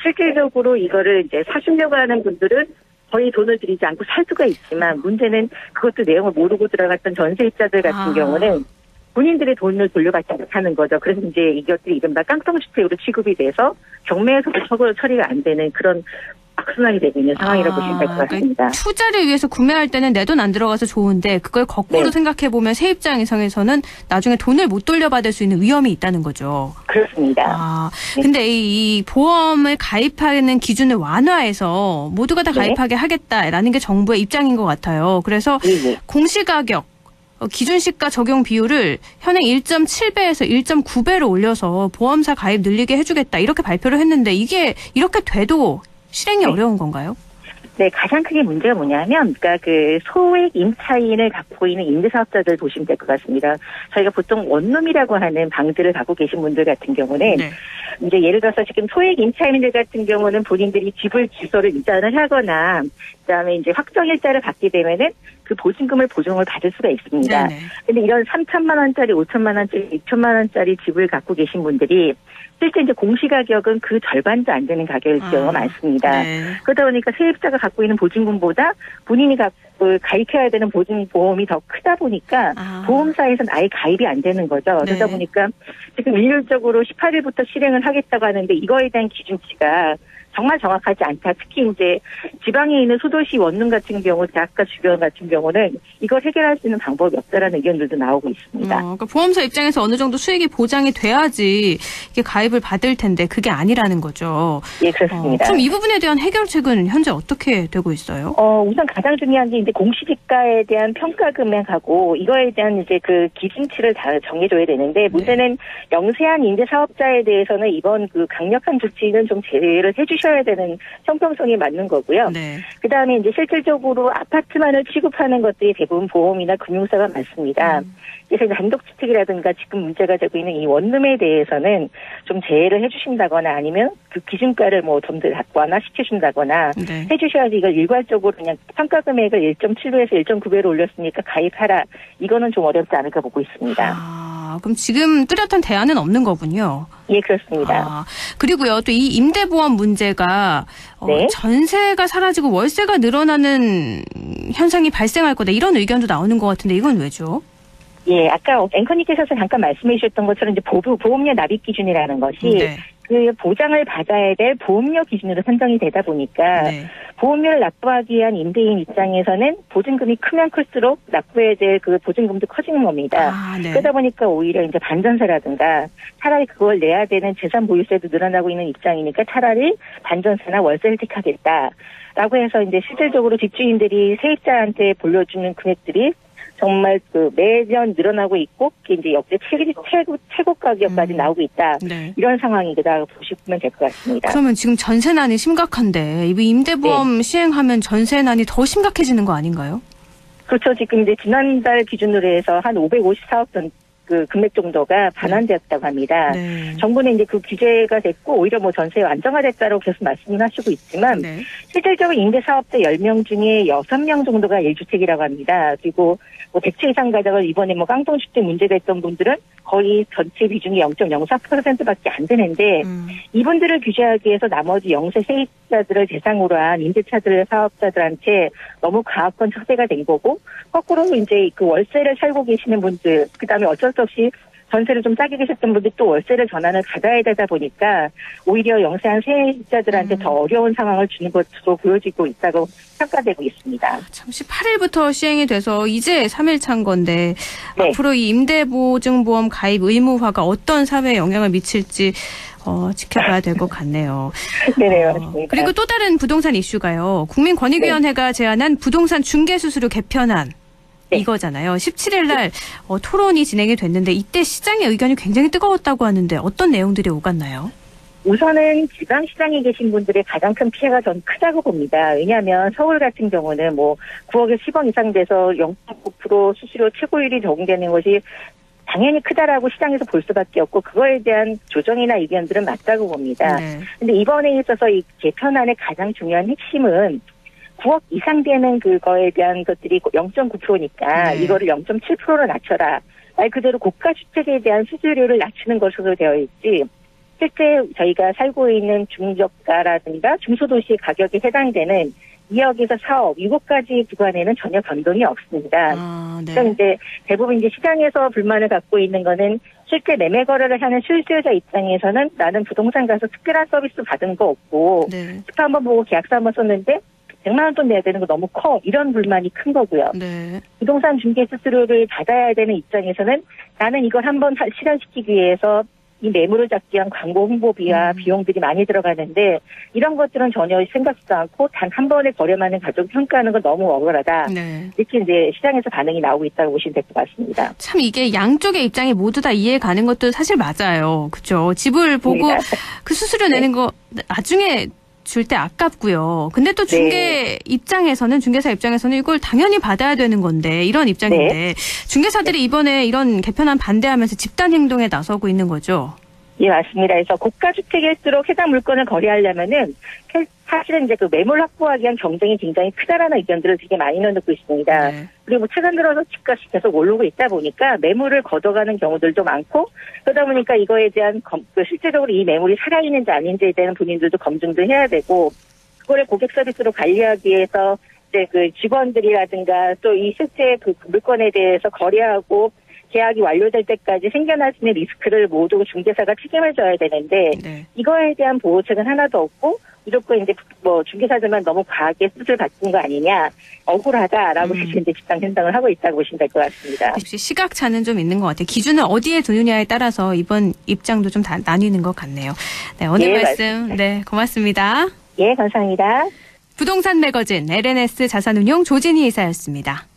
실질적으로 이거를 이제 사시려고 하는 분들은 거의 돈을 들이지 않고 살 수가 있지만 문제는 그것도 내용을 모르고 들어갔던 전세입자들 같은 아. 경우는 본인들의 돈을 돌려받지 못하는 거죠. 그래서 이제 이것들이 이른바 깡통주택으로 취급이 돼서 경매에서도 처벌 처리가 안 되는 그런 악순환이 되고 있는 상황이라고 아, 보시면 될 것 같습니다. 그러니까 투자를 위해서 구매할 때는 내 돈 안 들어가서 좋은데 그걸 거꾸로 네. 생각해보면 세입자 입장에서는 나중에 돈을 못 돌려받을 수 있는 위험이 있다는 거죠. 그렇습니다. 아, 네. 근데 이, 이 보험을 가입하는 기준을 완화해서 모두가 다 가입하게 네. 하겠다라는 게 정부의 입장인 것 같아요. 그래서 네. 공시가격 기준시가 적용 비율을 현행 일 점 칠 배에서 일 점 구 배로 올려서 보험사 가입 늘리게 해주겠다 이렇게 발표를 했는데 이게 이렇게 돼도 실행이 네. 어려운 건가요? 네, 가장 크게 문제가 뭐냐면, 그러니까 그 소액 임차인을 갖고 있는 임대사업자들 보시면 될 것 같습니다. 저희가 보통 원룸이라고 하는 방들을 갖고 계신 분들 같은 경우는 네. 이제 예를 들어서 지금 소액 임차인들 같은 경우는 본인들이 집을 주소를 이전을 하거나 그다음에 이제 확정 일자를 받게 되면은 그 보증금을 보증을 받을 수가 있습니다. 네네. 근데 이런 삼천만 원짜리, 오천만 원짜리, 이천만 원짜리 집을 갖고 계신 분들이 실제 이제 공시가격은 그 절반도 안 되는 가격일 아, 경우가 많습니다. 네. 그러다 보니까 세입자가 갖고 있는 보증금보다 본인이 갖고 가입해야 되는 보증보험이 더 크다 보니까 아. 보험사에서는 아예 가입이 안 되는 거죠. 네. 그러다 보니까 지금 일률적으로 십팔 일부터 실행을 하겠다고 하는데 이거에 대한 기준치가 정말 정확하지 않다. 특히 이제 지방에 있는 소도시 원룸 같은 경우, 대학가 주변 같은 경우는 이걸 해결할 수 있는 방법이 없다라는 의견들도 나오고 있습니다. 어, 그러니까 보험사 입장에서 어느 정도 수익이 보장이 돼야지 이게 가입을 받을 텐데 그게 아니라는 거죠. 예, 그렇습니다. 어, 그럼 이 부분에 대한 해결책은 현재 어떻게 되고 있어요? 어, 우선 가장 중요한 게 이제 공시지가에 대한 평가 금액하고 이거에 대한 이제 그 기준치를 다 정해줘야 되는데 문제는 네. 영세한 임대 사업자에 대해서는 이번 그 강력한 조치는 좀 제외를 해주셔야 해야 되는 형평성이 맞는 거고요. 네. 그다음에 이제 실질적으로 아파트만을 취급하는 것들이 대부분 보험이나 금융사가 많습니다. 음. 그래서 단독주택이라든가 지금 문제가 되고 있는 이 원룸에 대해서는 좀 제외를 해주신다거나 아니면 그 기준가를 뭐 좀 더 완화 시켜준다거나 네. 해주셔야지 이걸 일괄적으로 그냥 평가 금액을 일 점 칠 배에서 일 점 구 배로 올렸으니까 가입하라. 이거는 좀 어렵지 않을까 보고 있습니다. 아, 그럼 지금 뚜렷한 대안은 없는 거군요. 예, 그렇습니다. 아, 그리고요, 또 이 임대보험 문제가 어, 네? 전세가 사라지고 월세가 늘어나는 현상이 발생할 거다 이런 의견도 나오는 것 같은데 이건 왜죠? 예, 아까 앵커님께서 잠깐 말씀해 주셨던 것처럼 이제 보부, 보험료 납입 기준이라는 것이 네. 그 보장을 받아야 될 보험료 기준으로 선정이 되다 보니까 네. 보험료를 납부하기 위한 임대인 입장에서는 보증금이 크면 클수록 납부해야 될 그 보증금도 커지는 겁니다. 아, 네. 그러다 보니까 오히려 이제 반전세라든가 차라리 그걸 내야 되는 재산 보유세도 늘어나고 있는 입장이니까 차라리 반전세나 월세를 택하겠다라고 해서 이제 실질적으로 집주인들이 세입자한테 돌려주는 금액들이 정말 그 매년 늘어나고 있고 이제 역대 최고 최고 최고 가격까지 음. 나오고 있다. 네. 이런 상황이다 보시면 될 것 같습니다. 그러면 지금 전세난이 심각한데 이 임대보험 네. 시행하면 전세난이 더 심각해지는 거 아닌가요? 그렇죠. 지금 이제 지난달 기준으로 해서 한 오백오십사억 전 그 금액 정도가 반환되었다고 합니다. 네. 정부는 이제 그 규제가 됐고 오히려 뭐 전세 안정화됐다고 계속 말씀을 하시고 있지만 네. 실질적으로 임대사업자 열 명 중에 여섯 명 정도가 일 주택이라고 합니다. 그리고 뭐 백 채 이상 가정을 이번에 뭐 깡통주택 문제됐던 분들은 거의 전체 비중이 영 점 영사 퍼센트밖에 안 되는데 음. 이분들을 규제하기 위해서 나머지 영세 세입자들을 대상으로 한 임대차들 사업자들한테 너무 가압권 척대가 된 거고 거꾸로 이제 그 월세를 살고 계시는 분들 그다음에 어쩔 수 없이 전세를 좀 싸게 계셨던 분들 또 월세를 전환을 받아야 되다 보니까 오히려 영세한 세입자들한테 음. 더 어려운 상황을 주는 것으로 보여지고 있다고 평가되고 있습니다. 참 십팔 일부터 시행이 돼서 이제 삼 일 차인 건데 네. 앞으로 이 임대보증보험 가입 의무화가 어떤 사회에 영향을 미칠지 어, 지켜봐야 될 것 같네요. 네네, 어, 맞습니다. 그리고 또 다른 부동산 이슈가요. 국민권익위원회가 네. 제안한 부동산 중개수수료 개편안. 네. 이거잖아요. 십칠 일 날 어, 토론이 진행이 됐는데 이때 시장의 의견이 굉장히 뜨거웠다고 하는데 어떤 내용들이 오갔나요? 우선은 지방시장에 계신 분들의 가장 큰 피해가 전 크다고 봅니다. 왜냐하면 서울 같은 경우는 뭐 구억에서 십억 이상 돼서 영 점 구 퍼센트 수수료 최고율이 적용되는 것이 당연히 크다라고 시장에서 볼 수밖에 없고 그거에 대한 조정이나 의견들은 맞다고 봅니다. 네. 근데 이번에 있어서 이 개편안의 가장 중요한 핵심은 구억 이상 되는 그거에 대한 것들이 영 점 구 퍼센트니까 네. 이거를 영 점 칠 퍼센트로 낮춰라. 말 그대로 고가주택에 대한 수수료를 낮추는 것으로 되어 있지 실제 저희가 살고 있는 중저가라든가 중소도시 가격에 해당되는 이억에서 사억, 이것 가지 구간에는 전혀 변동이 없습니다. 아, 네. 그러니까 이제 대부분 이제 시장에서 불만을 갖고 있는 거는 실제 매매 거래를 하는 실수요자 입장에서는 나는 부동산 가서 특별한 서비스 받은 거 없고 네. 스파 한번 보고 계약서 한번 썼는데 백만 원 돈 내야 되는 거 너무 커. 이런 불만이 큰 거고요. 네. 부동산 중개 수수료를 받아야 되는 입장에서는 나는 이걸 한번 실현시키기 위해서 이 매물을 잡기 위한 광고 홍보비와 음. 비용들이 많이 들어가는데 이런 것들은 전혀 생각지도 않고 단 한 번에 거래만을 가지고 평가하는 건 너무 억울하다. 네. 이렇게 이제 시장에서 반응이 나오고 있다고 보시면 될 것 같습니다. 참 이게 양쪽의 입장이 모두 다 이해 가는 것도 사실 맞아요. 그렇죠. 집을 보고 네. 그 수수료 내는 거 나중에 줄 때 아깝고요. 근데 또 중개 네. 입장에서는 중개사 입장에서는 이걸 당연히 받아야 되는 건데 이런 입장인데 네. 중개사들이 이번에 이런 개편안 반대하면서 집단 행동에 나서고 있는 거죠. 예, 맞습니다. 그래서 고가주택일수록 해당 물건을 거래하려면은 사실은 이제 그 매물 확보하기 위한 경쟁이 굉장히 크다라는 의견들을 되게 많이 내놓고 있습니다. 네. 그리고 최근 들어서 집값이 계속 오르고 있다 보니까 매물을 걷어가는 경우들도 많고 그러다 보니까 이거에 대한 검, 실제적으로 이 매물이 살아있는지 아닌지에 대한 본인들도 검증도 해야 되고 그거를 고객 서비스로 관리하기 위해서 이제 그 직원들이라든가 또 이 실제 그 물건에 대해서 거래하고 계약이 완료될 때까지 생겨날 수 있는 리스크를 모두 중개사가 책임을 져야 되는데 네. 이거에 대한 보호책은 하나도 없고 무조건 이제 뭐 중개사들만 너무 과하게 수술 받는 거 아니냐 억울하다라고 음. 이제 집단 행동을 하고 있다고 보시면 될 것 같습니다. 역시 시각차는 좀 있는 것 같아요. 기준을 어디에 두느냐에 따라서 이번 입장도 좀 다 나뉘는 것 같네요. 네, 오늘 네, 말씀 맞습니다. 네 고맙습니다. 예, 감사합니다. 부동산 매거진 엘엔에스 자산운용 조진희 이사였습니다.